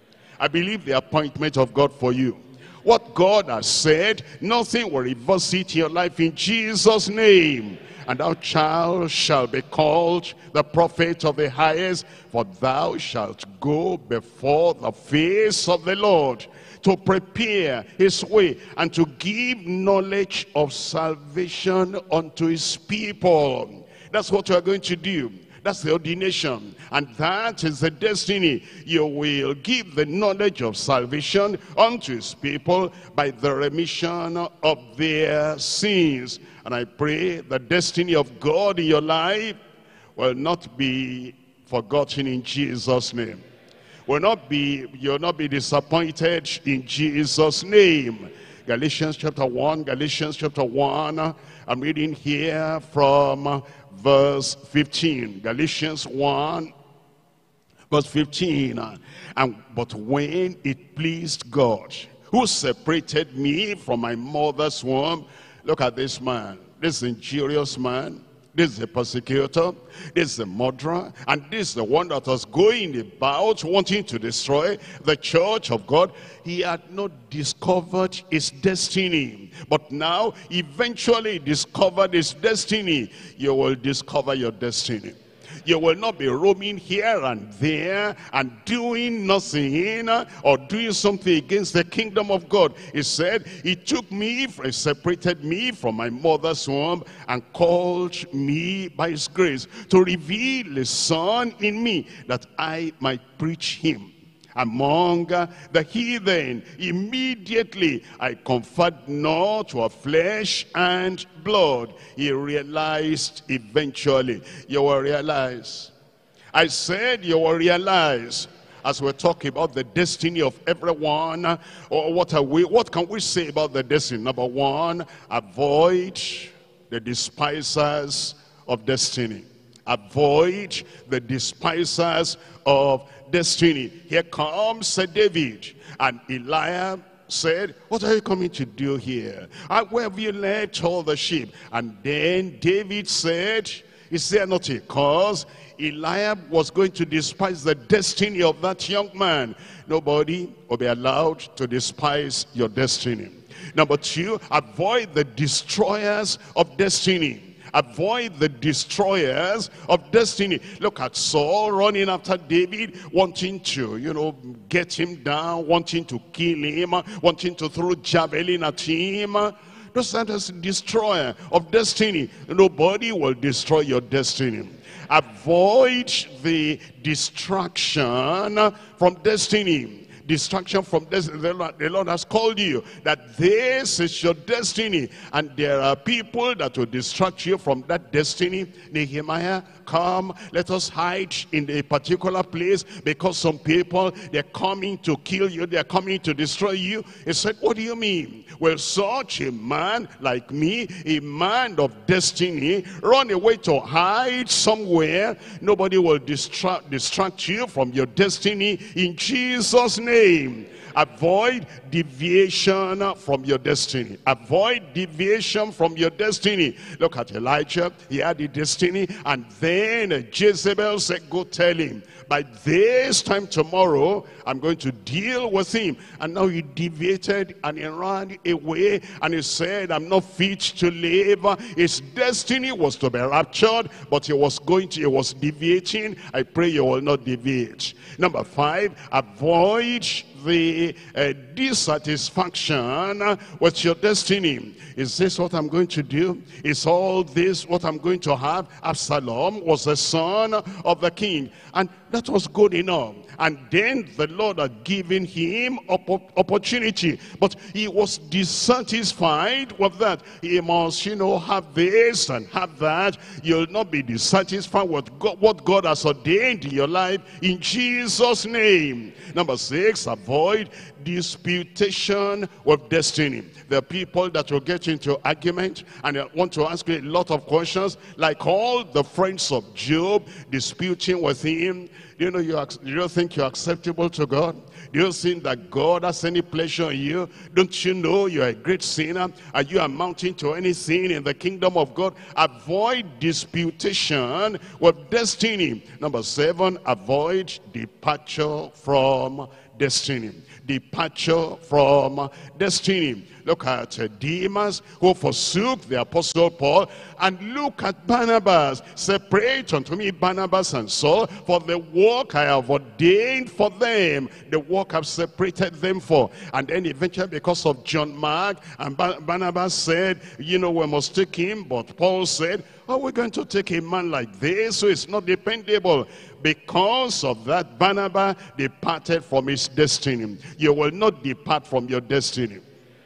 I believe the appointment of God for you. What God has said, nothing will reverse it in your life in Jesus' name. And thou child shall be called the prophet of the highest, for thou shalt go before the face of the Lord to prepare his way and to give knowledge of salvation unto his people. That's what you are going to do. That's the ordination, and that is the destiny. You will give the knowledge of salvation unto his people by the remission of their sins. And I pray the destiny of God in your life will not be forgotten in Jesus' name. Will not be, you'll not be disappointed in Jesus' name. Galatians chapter one, Galatians chapter one, I'm reading here from verse fifteen. Galatians one, verse fifteen. And but when it pleased God, who separated me from my mother's womb. Look at this man, this injurious man, this is the persecutor, this is the murderer, and this is the one that was going about wanting to destroy the church of God. He had not discovered his destiny, but now eventually discovered his destiny. You will discover your destiny. You will not be roaming here and there and doing nothing or doing something against the kingdom of God. He said, he took me, he separated me from my mother's womb and called me by his grace to reveal his son in me, that I might preach him among the heathen. Immediately I conferred not to flesh and blood. He realized eventually. You will realize. I said you will realize. As we're talking about the destiny of everyone, or what are we, what can we say about the destiny? Number one, avoid the despisers of destiny. Avoid the despisers of destiny. Here comes David, and Eliab said, what are you coming to do here? And where have you left all the sheep? And then David said, is there not a cause? Eliab was going to despise the destiny of that young man. Nobody will be allowed to despise your destiny. Number two, avoid the destroyers of destiny. Avoid the destroyers of destiny. Look at Saul running after David, wanting to, you know, get him down, wanting to kill him, wanting to throw javelin at him. Those are the destroyer of destiny. Nobody will destroy your destiny. Avoid the distraction from destiny. Distraction from destiny. The Lord, the Lord has called you that this is your destiny, and there are people that will distract you from that destiny. Nehemiah, come, let us hide in a particular place, because some people, they're coming to kill you, they're coming to destroy you. He said, what do you mean? Well, such a man like me, a man of destiny, run away to hide somewhere. Nobody will distract, distract you from your destiny in Jesus' name. Avoid deviation from your destiny. Avoid deviation from your destiny. Look at Elijah. He had a destiny, and then Jezebel said, go tell him, by this time tomorrow, I'm going to deal with him. And now he deviated and he ran away, and he said, I'm not fit to live. His destiny was to be raptured, but he was going to, he was deviating. I pray you will not deviate. Number five, avoid the uh, dissatisfaction with your destiny. Is this what I'm going to do? Is all this what I'm going to have? Absalom was the son of the king, and that was good enough. And then the Lord had given him opportunity, but he was dissatisfied with that. He must, you know, have this and have that. You'll not be dissatisfied with God, what God has ordained in your life in Jesus' name. Number six, avoid avoid disputation with destiny. There are people that will get into argument and they want to ask you a lot of questions, like all the friends of Job disputing with him. Do you know you, do you think you're acceptable to God? Do you think that God has any pleasure in you? Don't you know you're a great sinner? Are you amounting to anything in the kingdom of God? Avoid disputation with destiny. Number seven, avoid departure from destiny. Departure from destiny. Look at uh, Demas, who forsook the apostle Paul, and look at Barnabas. Separate unto me Barnabas and Saul for the work I have ordained for them, the work I've separated them for. And then eventually, because of John Mark, and Bar Barnabas said, you know, we must take him. But Paul said, are we going to take a man like this so it's not dependable? Because of that, Barnabas departed from his destiny. You will not depart from your destiny.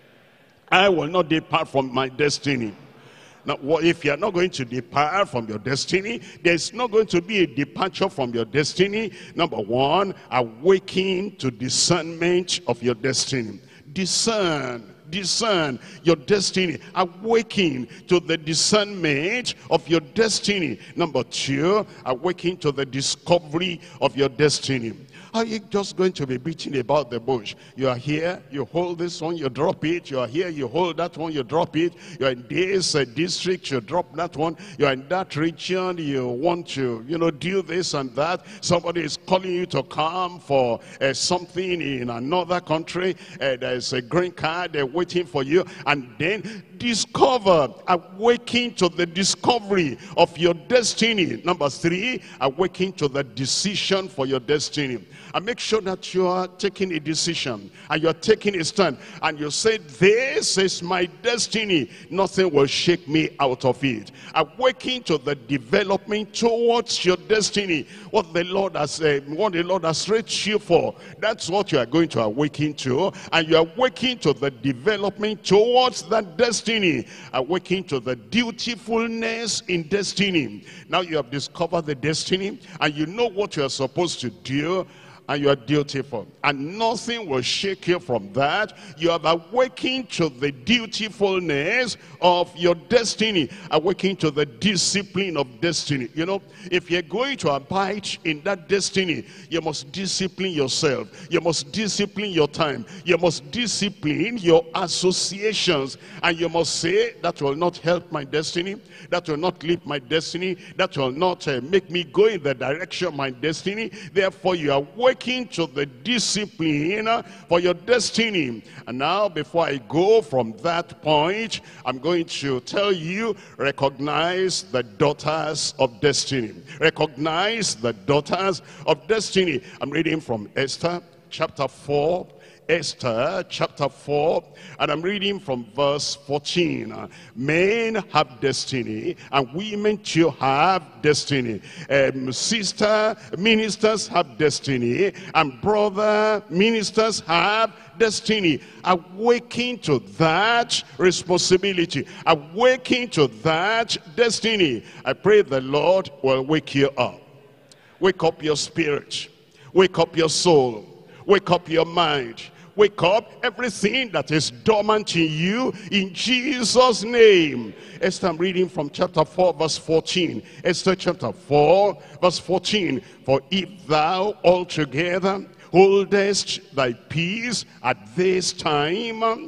I will not depart from my destiny. Now, if you are not going to depart from your destiny, there's not going to be a departure from your destiny. Number one, awaken to discernment of your destiny. Discern. Discern your destiny. Awaken to the discernment of your destiny. Number two, awaken to the discovery of your destiny. Are you just going to be beating about the bush? You are here, you hold this one, you drop it. You are here, you hold that one, you drop it. You are in this uh, district, you drop that one. You are in that region, you want to, you know, do this and that. Somebody is calling you to come for uh, something in another country. Uh, there's a green card uh, waiting for you. And then discover, awaken to the discovery of your destiny. Number three, awaken to the decision for your destiny. And make sure that you are taking a decision and you are taking a stand and you say, this is my destiny. Nothing will shake me out of it. Awaken to the development towards your destiny. What the Lord has uh, what the Lord has raised you for, that's what you are going to awaken to. And you are awakening to the development towards that destiny. Awaken to the dutifulness in destiny. Now you have discovered the destiny and you know what you are supposed to do, and you are dutiful, and nothing will shake you from that. You have awakened to the dutifulness of your destiny, awakened to the discipline of destiny. You know, if you're going to abide in that destiny, you must discipline yourself, you must discipline your time, you must discipline your associations, and you must say, that will not help my destiny, that will not lead my destiny, that will not uh, make me go in the direction of my destiny. Therefore you are working to the discipline for your destiny. And now, before I go from that point, I'm going to tell you, recognize the daughters of destiny. Recognize the daughters of destiny. I'm reading from Esther chapter four. Esther chapter four, and I'm reading from verse fourteen. Men have destiny, and women too have destiny. Um, sister ministers have destiny, and brother ministers have destiny. Awaken to that responsibility. Awaken to that destiny. I pray the Lord will wake you up. Wake up your spirit. Wake up your soul. Wake up your mind. Wake up everything that is dormant in you in Jesus' name. Esther, I'm reading from chapter four, verse fourteen. Esther chapter four, verse fourteen. For if thou altogether holdest thy peace at this time,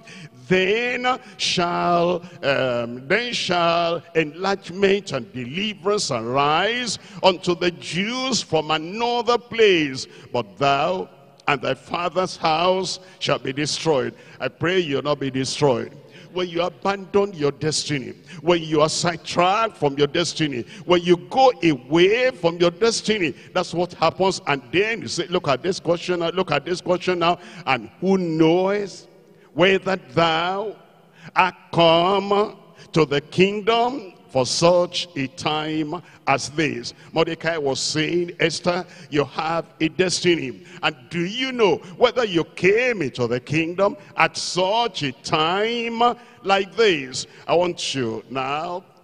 then shall um, then shall enlargement and deliverance arise unto the Jews from another place. But thou and thy father's house shall be destroyed. I pray you'll not be destroyed. When you abandon your destiny, when you are sidetracked from your destiny, when you go away from your destiny, that's what happens. And then you say, look at this question now, look at this question now. And who knows whether thou art come to the kingdom for such a time as this? Mordecai was saying, Esther, you have a destiny. And do you know whether you came into the kingdom at such a time like this? I want you now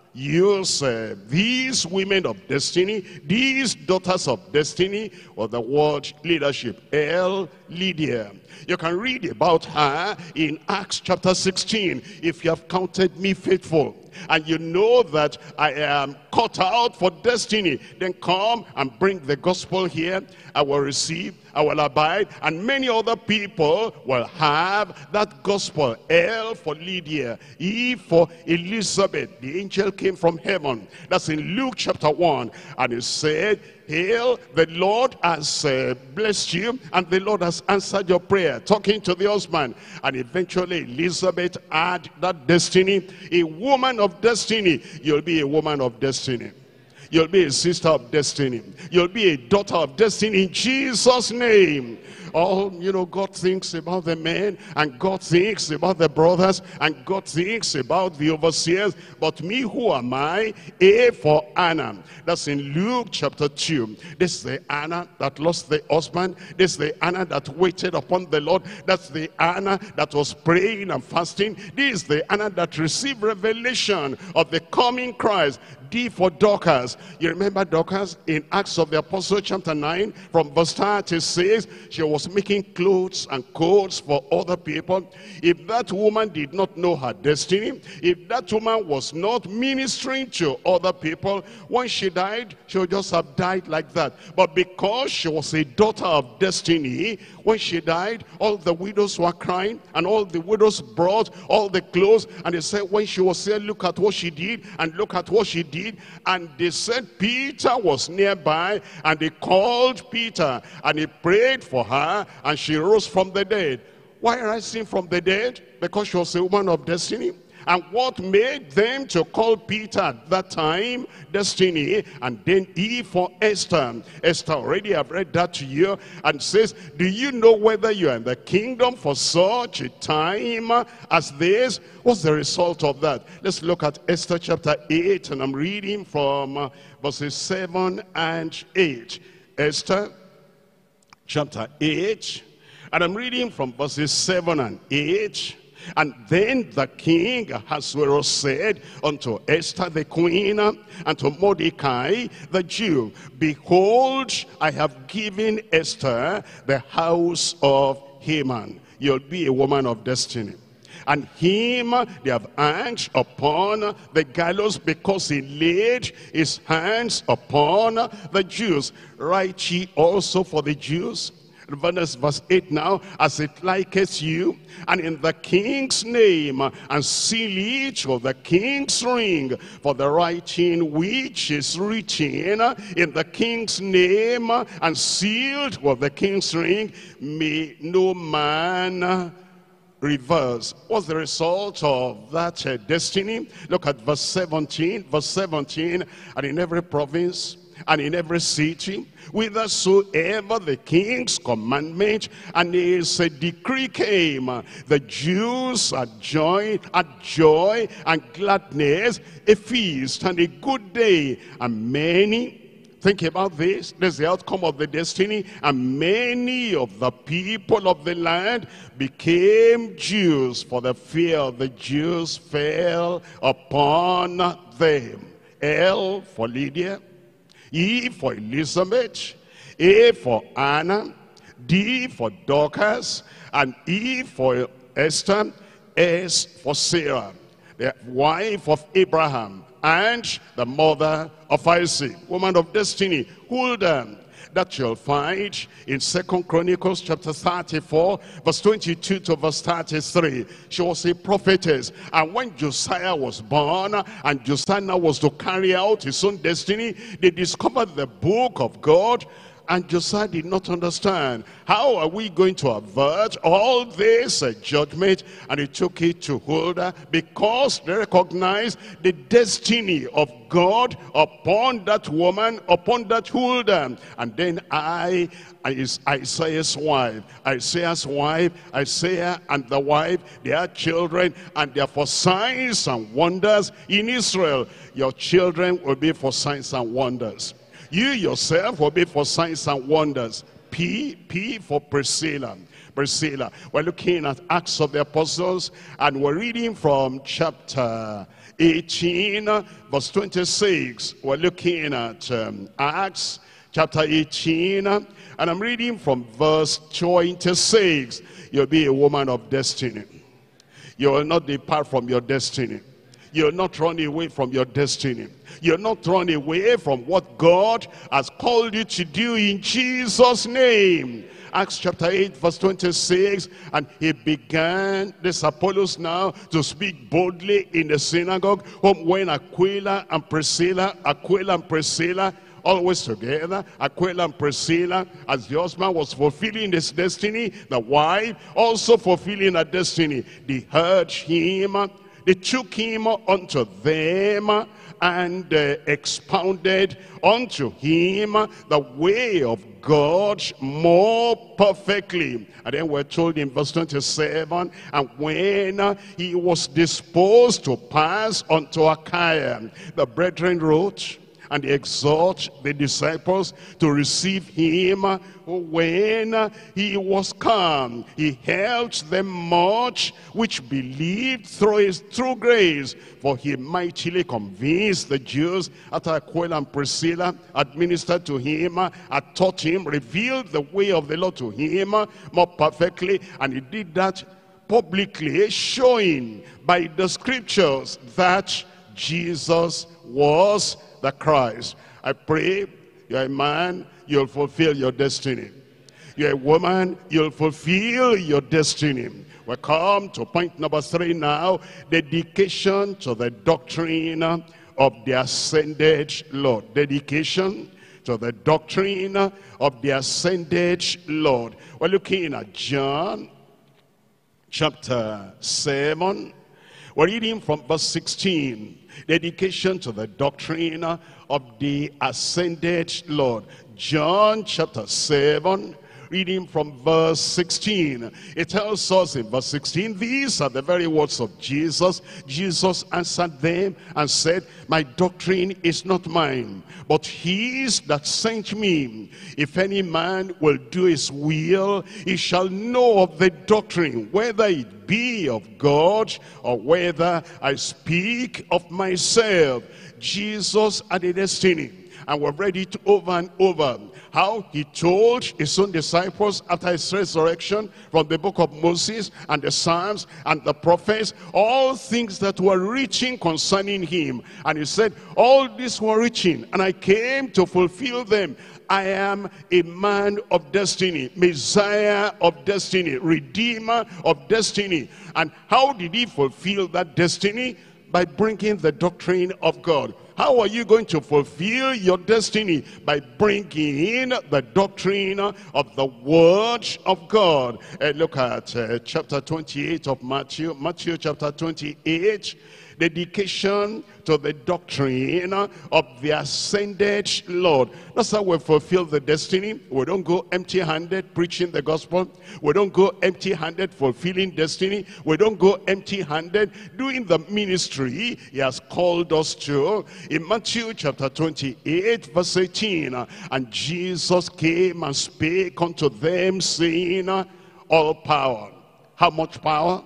use uh, these women of destiny, these daughters of destiny, or the word leadership, El Lydia. You can read about her in Acts chapter sixteen. If you have counted me faithful, and you know that I am cut out for destiny, then come and bring the gospel here. I will receive, I will abide, and many other people will have that gospel. L for Lydia, E for Elizabeth. The angel came from heaven. That's in Luke chapter one. And he said, hail, the Lord has uh, blessed you, and the Lord has answered your prayer. Talking to the husband. And eventually Elizabeth had that destiny. A woman of destiny. You'll be a woman of destiny. You'll be a sister of destiny. You'll be a daughter of destiny in Jesus' name. All, you know, God thinks about the men, and God thinks about the brothers, and God thinks about the overseers. But me, who am I? A for Anna. That's in Luke chapter two. This is the Anna that lost the husband. This is the Anna that waited upon the Lord. That's the Anna that was praying and fasting. This is the Anna that received revelation of the coming Christ. D for Dorcas. You remember Dorcas in Acts of the Apostles chapter nine from verse thirty-six. She was making clothes and coats for other people. If that woman did not know her destiny, if that woman was not ministering to other people, when she died, she would just have died like that. But because she was a daughter of destiny, when she died, all the widows were crying, and all the widows brought all the clothes, and they said, when she was there, look at what she did, and look at what she did. And they said Peter was nearby, and they called Peter, and he prayed for her, and she rose from the dead. Why rising from the dead? Because she was a woman of destiny. And what made them to call Peter at that time? Destiny. And then E for Esther. Esther, already I've read that to you, and says, do you know whether you are in the kingdom for such a time as this? What's the result of that? Let's look at Esther chapter eight, and I'm reading from uh, verses seven and eight. Esther chapter eight, and I'm reading from verses seven and eight. And then the king Ahasuerus said unto Esther the queen, and to Mordecai the Jew, behold, I have given Esther the house of Haman. You'll be a woman of destiny. And him they have hanged upon the gallows, because he laid his hands upon the Jews. Write ye also for the Jews. Verse eight now, as it liketh you, and in the king's name, and seal it with the king's ring, for the writing which is written in the king's name, and sealed with the king's ring, may no man reverse. What's the result of that uh, destiny? Look at verse seventeen. Verse seventeen, and in every province, and in every city, whithersoever the king's commandment and his uh, decree came, the Jews had joy, had joy and gladness, a feast and a good day, and many. Think about this. This is the outcome of the destiny. And many of the people of the land became Jews, for the fear of the Jews fell upon them. L for Lydia, E for Elizabeth, A for Anna, D for Dorcas, and E for Esther, S for Sarah, the wife of Abraham, and the mother of Isaac, woman of destiny, Huldah, that you'll find in Second Chronicles chapter thirty-four, verse twenty-two to verse thirty-three. She was a prophetess, and when Josiah was born, and Josiah was to carry out his own destiny, they discovered the book of God. And Josiah did not understand. How are we going to avert all this uh, judgment? And he took it to Huldah, because they recognized the destiny of God upon that woman, upon that Huldah. And then I, is Isaiah's wife, Isaiah's wife, Isaiah and the wife, they are children, and they are for signs and wonders in Israel. Your children will be for signs and wonders. You yourself will be for signs and wonders. P, P for Priscilla. Priscilla. We're looking at Acts of the Apostles, and we're reading from chapter eighteen, verse twenty-six. We're looking at um, Acts chapter eighteen, and I'm reading from verse twenty-six. You'll be a woman of destiny. You will not depart from your destiny. You'll not run away from your destiny. You'll not run away from what God has called you to do in Jesus' name. Acts chapter eight, verse twenty-six, and he began, this Apollos now, to speak boldly in the synagogue, whom when Aquila and Priscilla, Aquila and Priscilla, always together, Aquila and Priscilla, as the husband was fulfilling his destiny, the wife also fulfilling her destiny. They heard him, they took him unto them, and uh, expounded unto him the way of God more perfectly. And then we're told in verse twenty-seven, and when uh, he was disposed to pass unto Achaia, the brethren wrote and exhort the disciples to receive him. When he was come, he helped them much which believed through his true grace, for he mightily convinced the Jews after Aquila and Priscilla administered to him, had taught him, revealed the way of the Lord to him more perfectly, and he did that publicly, showing by the scriptures that Jesus was the Christ. I pray you're a man, you'll fulfill your destiny. You're a woman, you'll fulfill your destiny. We come to point number three now, dedication to the doctrine of the ascended Lord. Dedication to the doctrine of the ascended Lord. We're looking at John chapter seven. We're reading from verse sixteen. Dedication to the doctrine of the ascended Lord. John chapter seven, reading from verse sixteen. It tells us in verse sixteen, these are the very words of Jesus. Jesus answered them and said, my doctrine is not mine, but his that sent me. If any man will do his will, he shall know of the doctrine, whether it be of God or whether I speak of myself. Jesus had a destiny, and we've read it over and over. How he told his own disciples after his resurrection from the book of Moses and the Psalms and the prophets, all things that were written concerning him. And he said, all these were written, and I came to fulfill them. I am a man of destiny, Messiah of destiny, Redeemer of destiny. And how did he fulfill that destiny? By bringing the doctrine of God. How are you going to fulfill your destiny? By bringing in the doctrine of the Word of God. Uh, look at uh, chapter twenty-eight of Matthew. Matthew chapter twenty-eight. Dedication to the doctrine of the ascended Lord. That's how we fulfill the destiny. We don't go empty-handed preaching the gospel. We don't go empty-handed fulfilling destiny. We don't go empty-handed doing the ministry he has called us to. In Matthew chapter twenty-eight, verse eighteen, and Jesus came and spake unto them, saying, all power. How much power?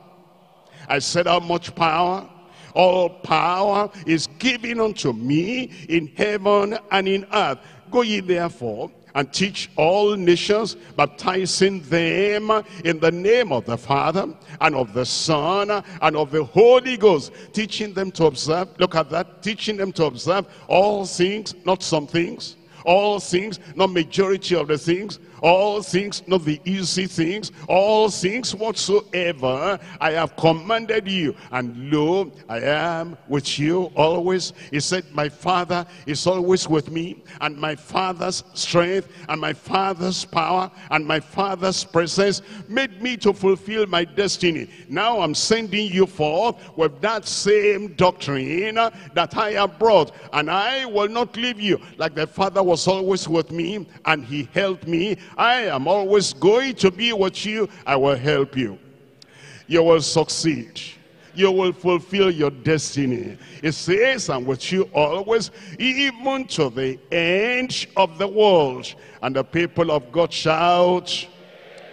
I said, how much power? All power is given unto me in heaven and in earth. Go ye therefore and teach all nations, baptizing them in the name of the Father and of the Son and of the Holy Ghost, teaching them to observe, look at that, teaching them to observe all things, not some things, all things, not majority of the things, all things, not the easy things, all things whatsoever I have commanded you. And lo, I am with you always. He said, my Father is always with me, and my Father's strength, and my Father's power, and my Father's presence made me to fulfill my destiny. Now I'm sending you forth with that same doctrine that I have brought, and I will not leave you. Like the Father was always with me, and he helped me, I am always going to be with you. I will help you. You will succeed. You will fulfill your destiny. It says, I'm with you always, even to the end of the world. And the people of God shout,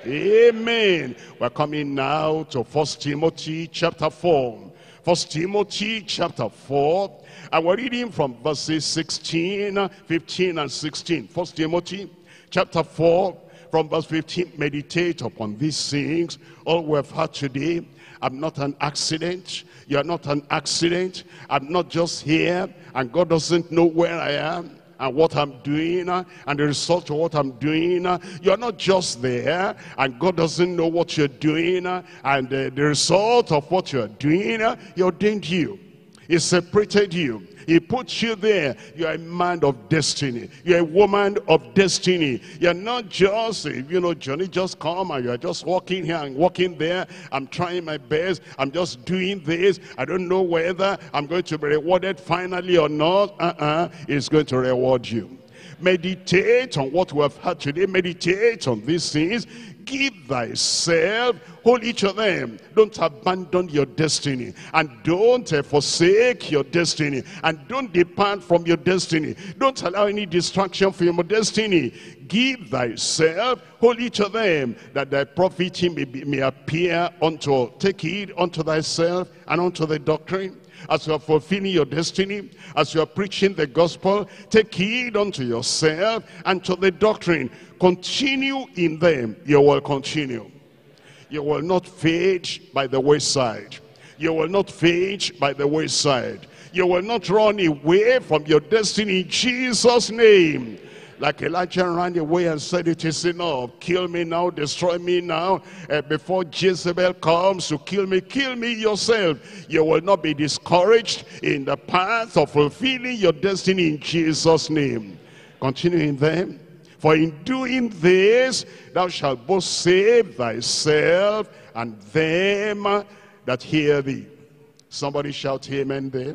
Amen. We're coming now to First Timothy chapter four. First Timothy chapter four. And we're reading from verses sixteen, fifteen, and sixteen. First Timothy chapter four, from verse fifteen. Meditate upon these things, all we have heard today. I'm not an accident. You're not an accident. I'm not just here, and God doesn't know where I am and what I'm doing, and the result of what I'm doing. You're not just there, and God doesn't know what you're doing, and the, the result of what you're doing, He ordained you. He separated you. He put you there. You're a man of destiny. You're a woman of destiny. You're not just, you know, Johnny, just come and you're just walking here and walking there. I'm trying my best. I'm just doing this. I don't know whether I'm going to be rewarded finally or not. Uh-uh. It's going to reward you. Meditate on what we have heard today. Meditate on these things. Give thyself, hold each of them. Don't abandon your destiny, and don't uh, forsake your destiny, and don't depart from your destiny. Don't allow any distraction from your destiny. Give thyself, hold each of them, that thy profiting may, be, may appear unto. Take heed unto thyself and unto the doctrine. As you are fulfilling your destiny, as you are preaching the gospel, take heed unto yourself and to the doctrine. Continue in them. You will continue. You will not fade by the wayside. You will not fade by the wayside. You will not run away from your destiny in Jesus' name. Like Elijah ran away and said, it is enough. Kill me now, destroy me now. Uh, before Jezebel comes to kill me, kill me yourself. You will not be discouraged in the path of fulfilling your destiny in Jesus' name. Continue in them. For in doing this, thou shalt both save thyself and them that hear thee. Somebody shout amen there.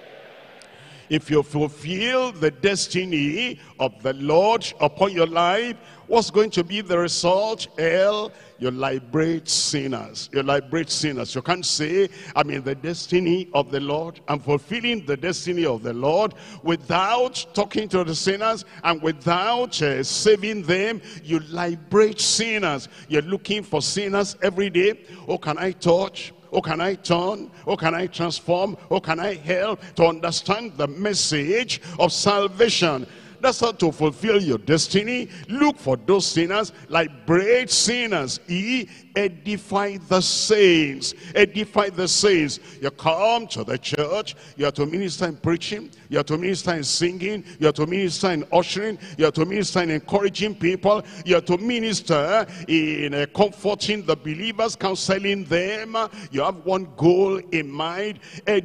If you fulfill the destiny of the Lord upon your life, what's going to be the result? Hell, you liberate sinners. You liberate sinners. You can't say, I'm in the destiny of the Lord. I'm fulfilling the destiny of the Lord without talking to the sinners and without uh, saving them. You liberate sinners. You're looking for sinners every day. Oh, can I touch? Oh, can I turn? Oh, can I transform? Oh, can I help to understand the message of salvation? That's how to fulfill your destiny. Look for those sinners, liberate sinners. He edify the saints. Edify the saints. You come to the church, you are to minister in preaching, you are to minister in singing, you are to minister in ushering, you are to minister in encouraging people, you are to minister in uh, comforting the believers, counseling them. You have one goal in mind: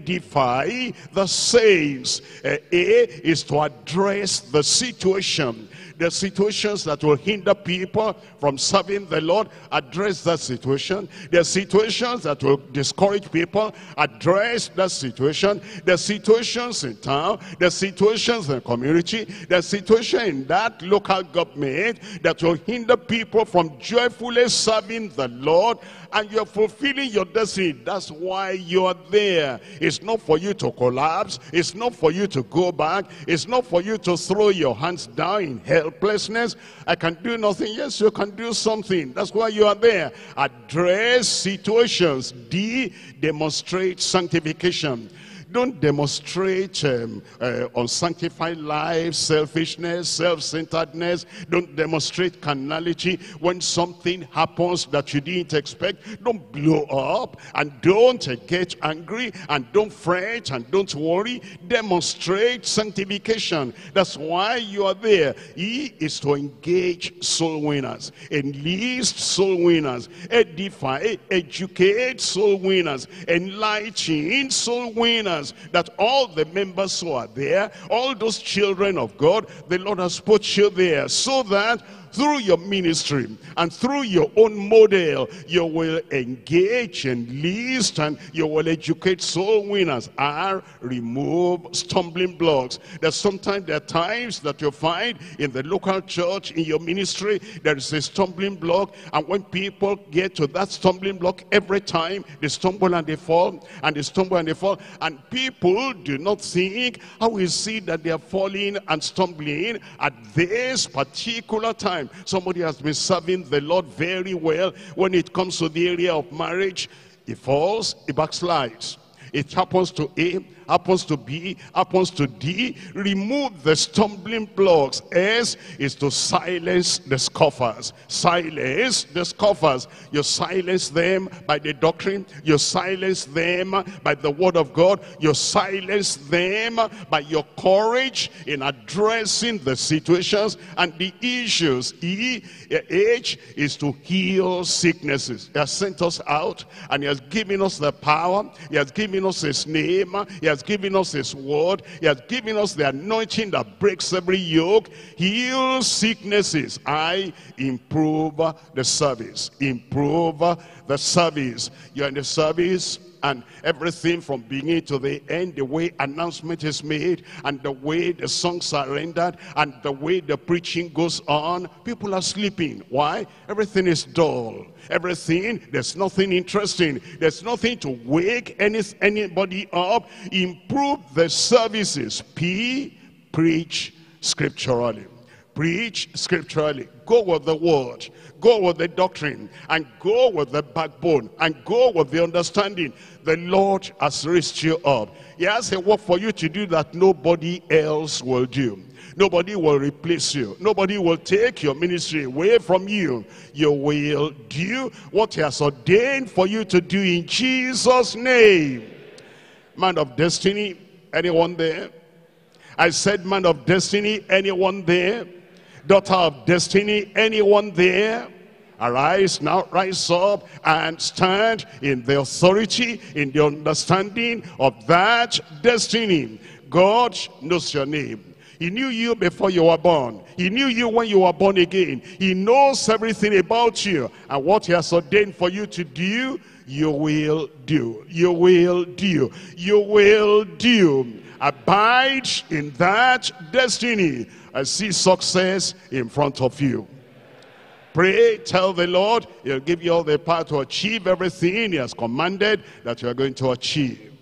edify the saints. Uh, A is to address the situation. The situations that will hinder people from serving the Lord, address that situation. The situations that will discourage people, address that situation. The situations in town, the situations in the community, the situation in that local government that will hinder people from joyfully serving the Lord, and you're fulfilling your destiny. That's why you're there. It's not for you to collapse. It's not for you to go back. It's not for you to throw your hands down in helplessness. I can do nothing. Yes, you can do something. That's why you are there. Address situations. D, demonstrate sanctification. Don't demonstrate um, uh, unsanctified life, selfishness, self-centeredness. Don't demonstrate carnality. When something happens that you didn't expect, don't blow up, and don't uh, get angry, and don't fret, and don't worry. Demonstrate sanctification. That's why you are there. E is to engage soul winners, enlist soul winners, edify, educate soul winners, enlighten soul winners. That all the members who are there, all those children of God, the Lord has put you there so that through your ministry and through your own model, you will engage and enlist, and you will educate soul winners. R, remove stumbling blocks. There's sometimes there are times that you find in the local church, in your ministry, there is a stumbling block, and when people get to that stumbling block, every time they stumble and they fall, and they stumble and they fall, and people do not think, how is it that they are falling and stumbling at this particular time? time. Somebody has been serving the Lord very well. When it comes to the area of marriage, he falls, he backslides. It happens to A, happens to B, happens to D. Remove the stumbling blocks. S is to silence the scoffers. Silence the scoffers. You silence them by the doctrine. You silence them by the word of God. You silence them by your courage in addressing the situations and the issues. E, H is to heal sicknesses. He has sent us out and he has given us the power. He has given us his name. He has given us his word. He has given us the anointing that breaks every yoke, heals sicknesses. I improve the service. Improve the service. You're in the service, and everything from beginning to the end, the way announcement is made, and the way the songs are rendered, and the way the preaching goes on, people are sleeping. Why? Everything is dull. Everything, there's nothing interesting. There's nothing to wake any, anybody up. Improve the services. P, preach scripturally. Preach scripturally. Go with the word. Go with the doctrine. And go with the backbone. And go with the understanding. The Lord has raised you up. He has a work for you to do that nobody else will do. Nobody will replace you. Nobody will take your ministry away from you. You will do what he has ordained for you to do in Jesus' name. Man of destiny, anyone there? I said man of destiny, anyone there? Daughter of destiny, anyone there? Arise now, rise up and stand in the authority, in the understanding of that destiny. God knows your name. He knew you before you were born. He knew you when you were born again. He knows everything about you. And what he has ordained for you to do, you will do. You will do. You will do. Abide in that destiny. I see success in front of you. Pray, tell the Lord, he'll give you all the power to achieve everything he has commanded that you are going to achieve.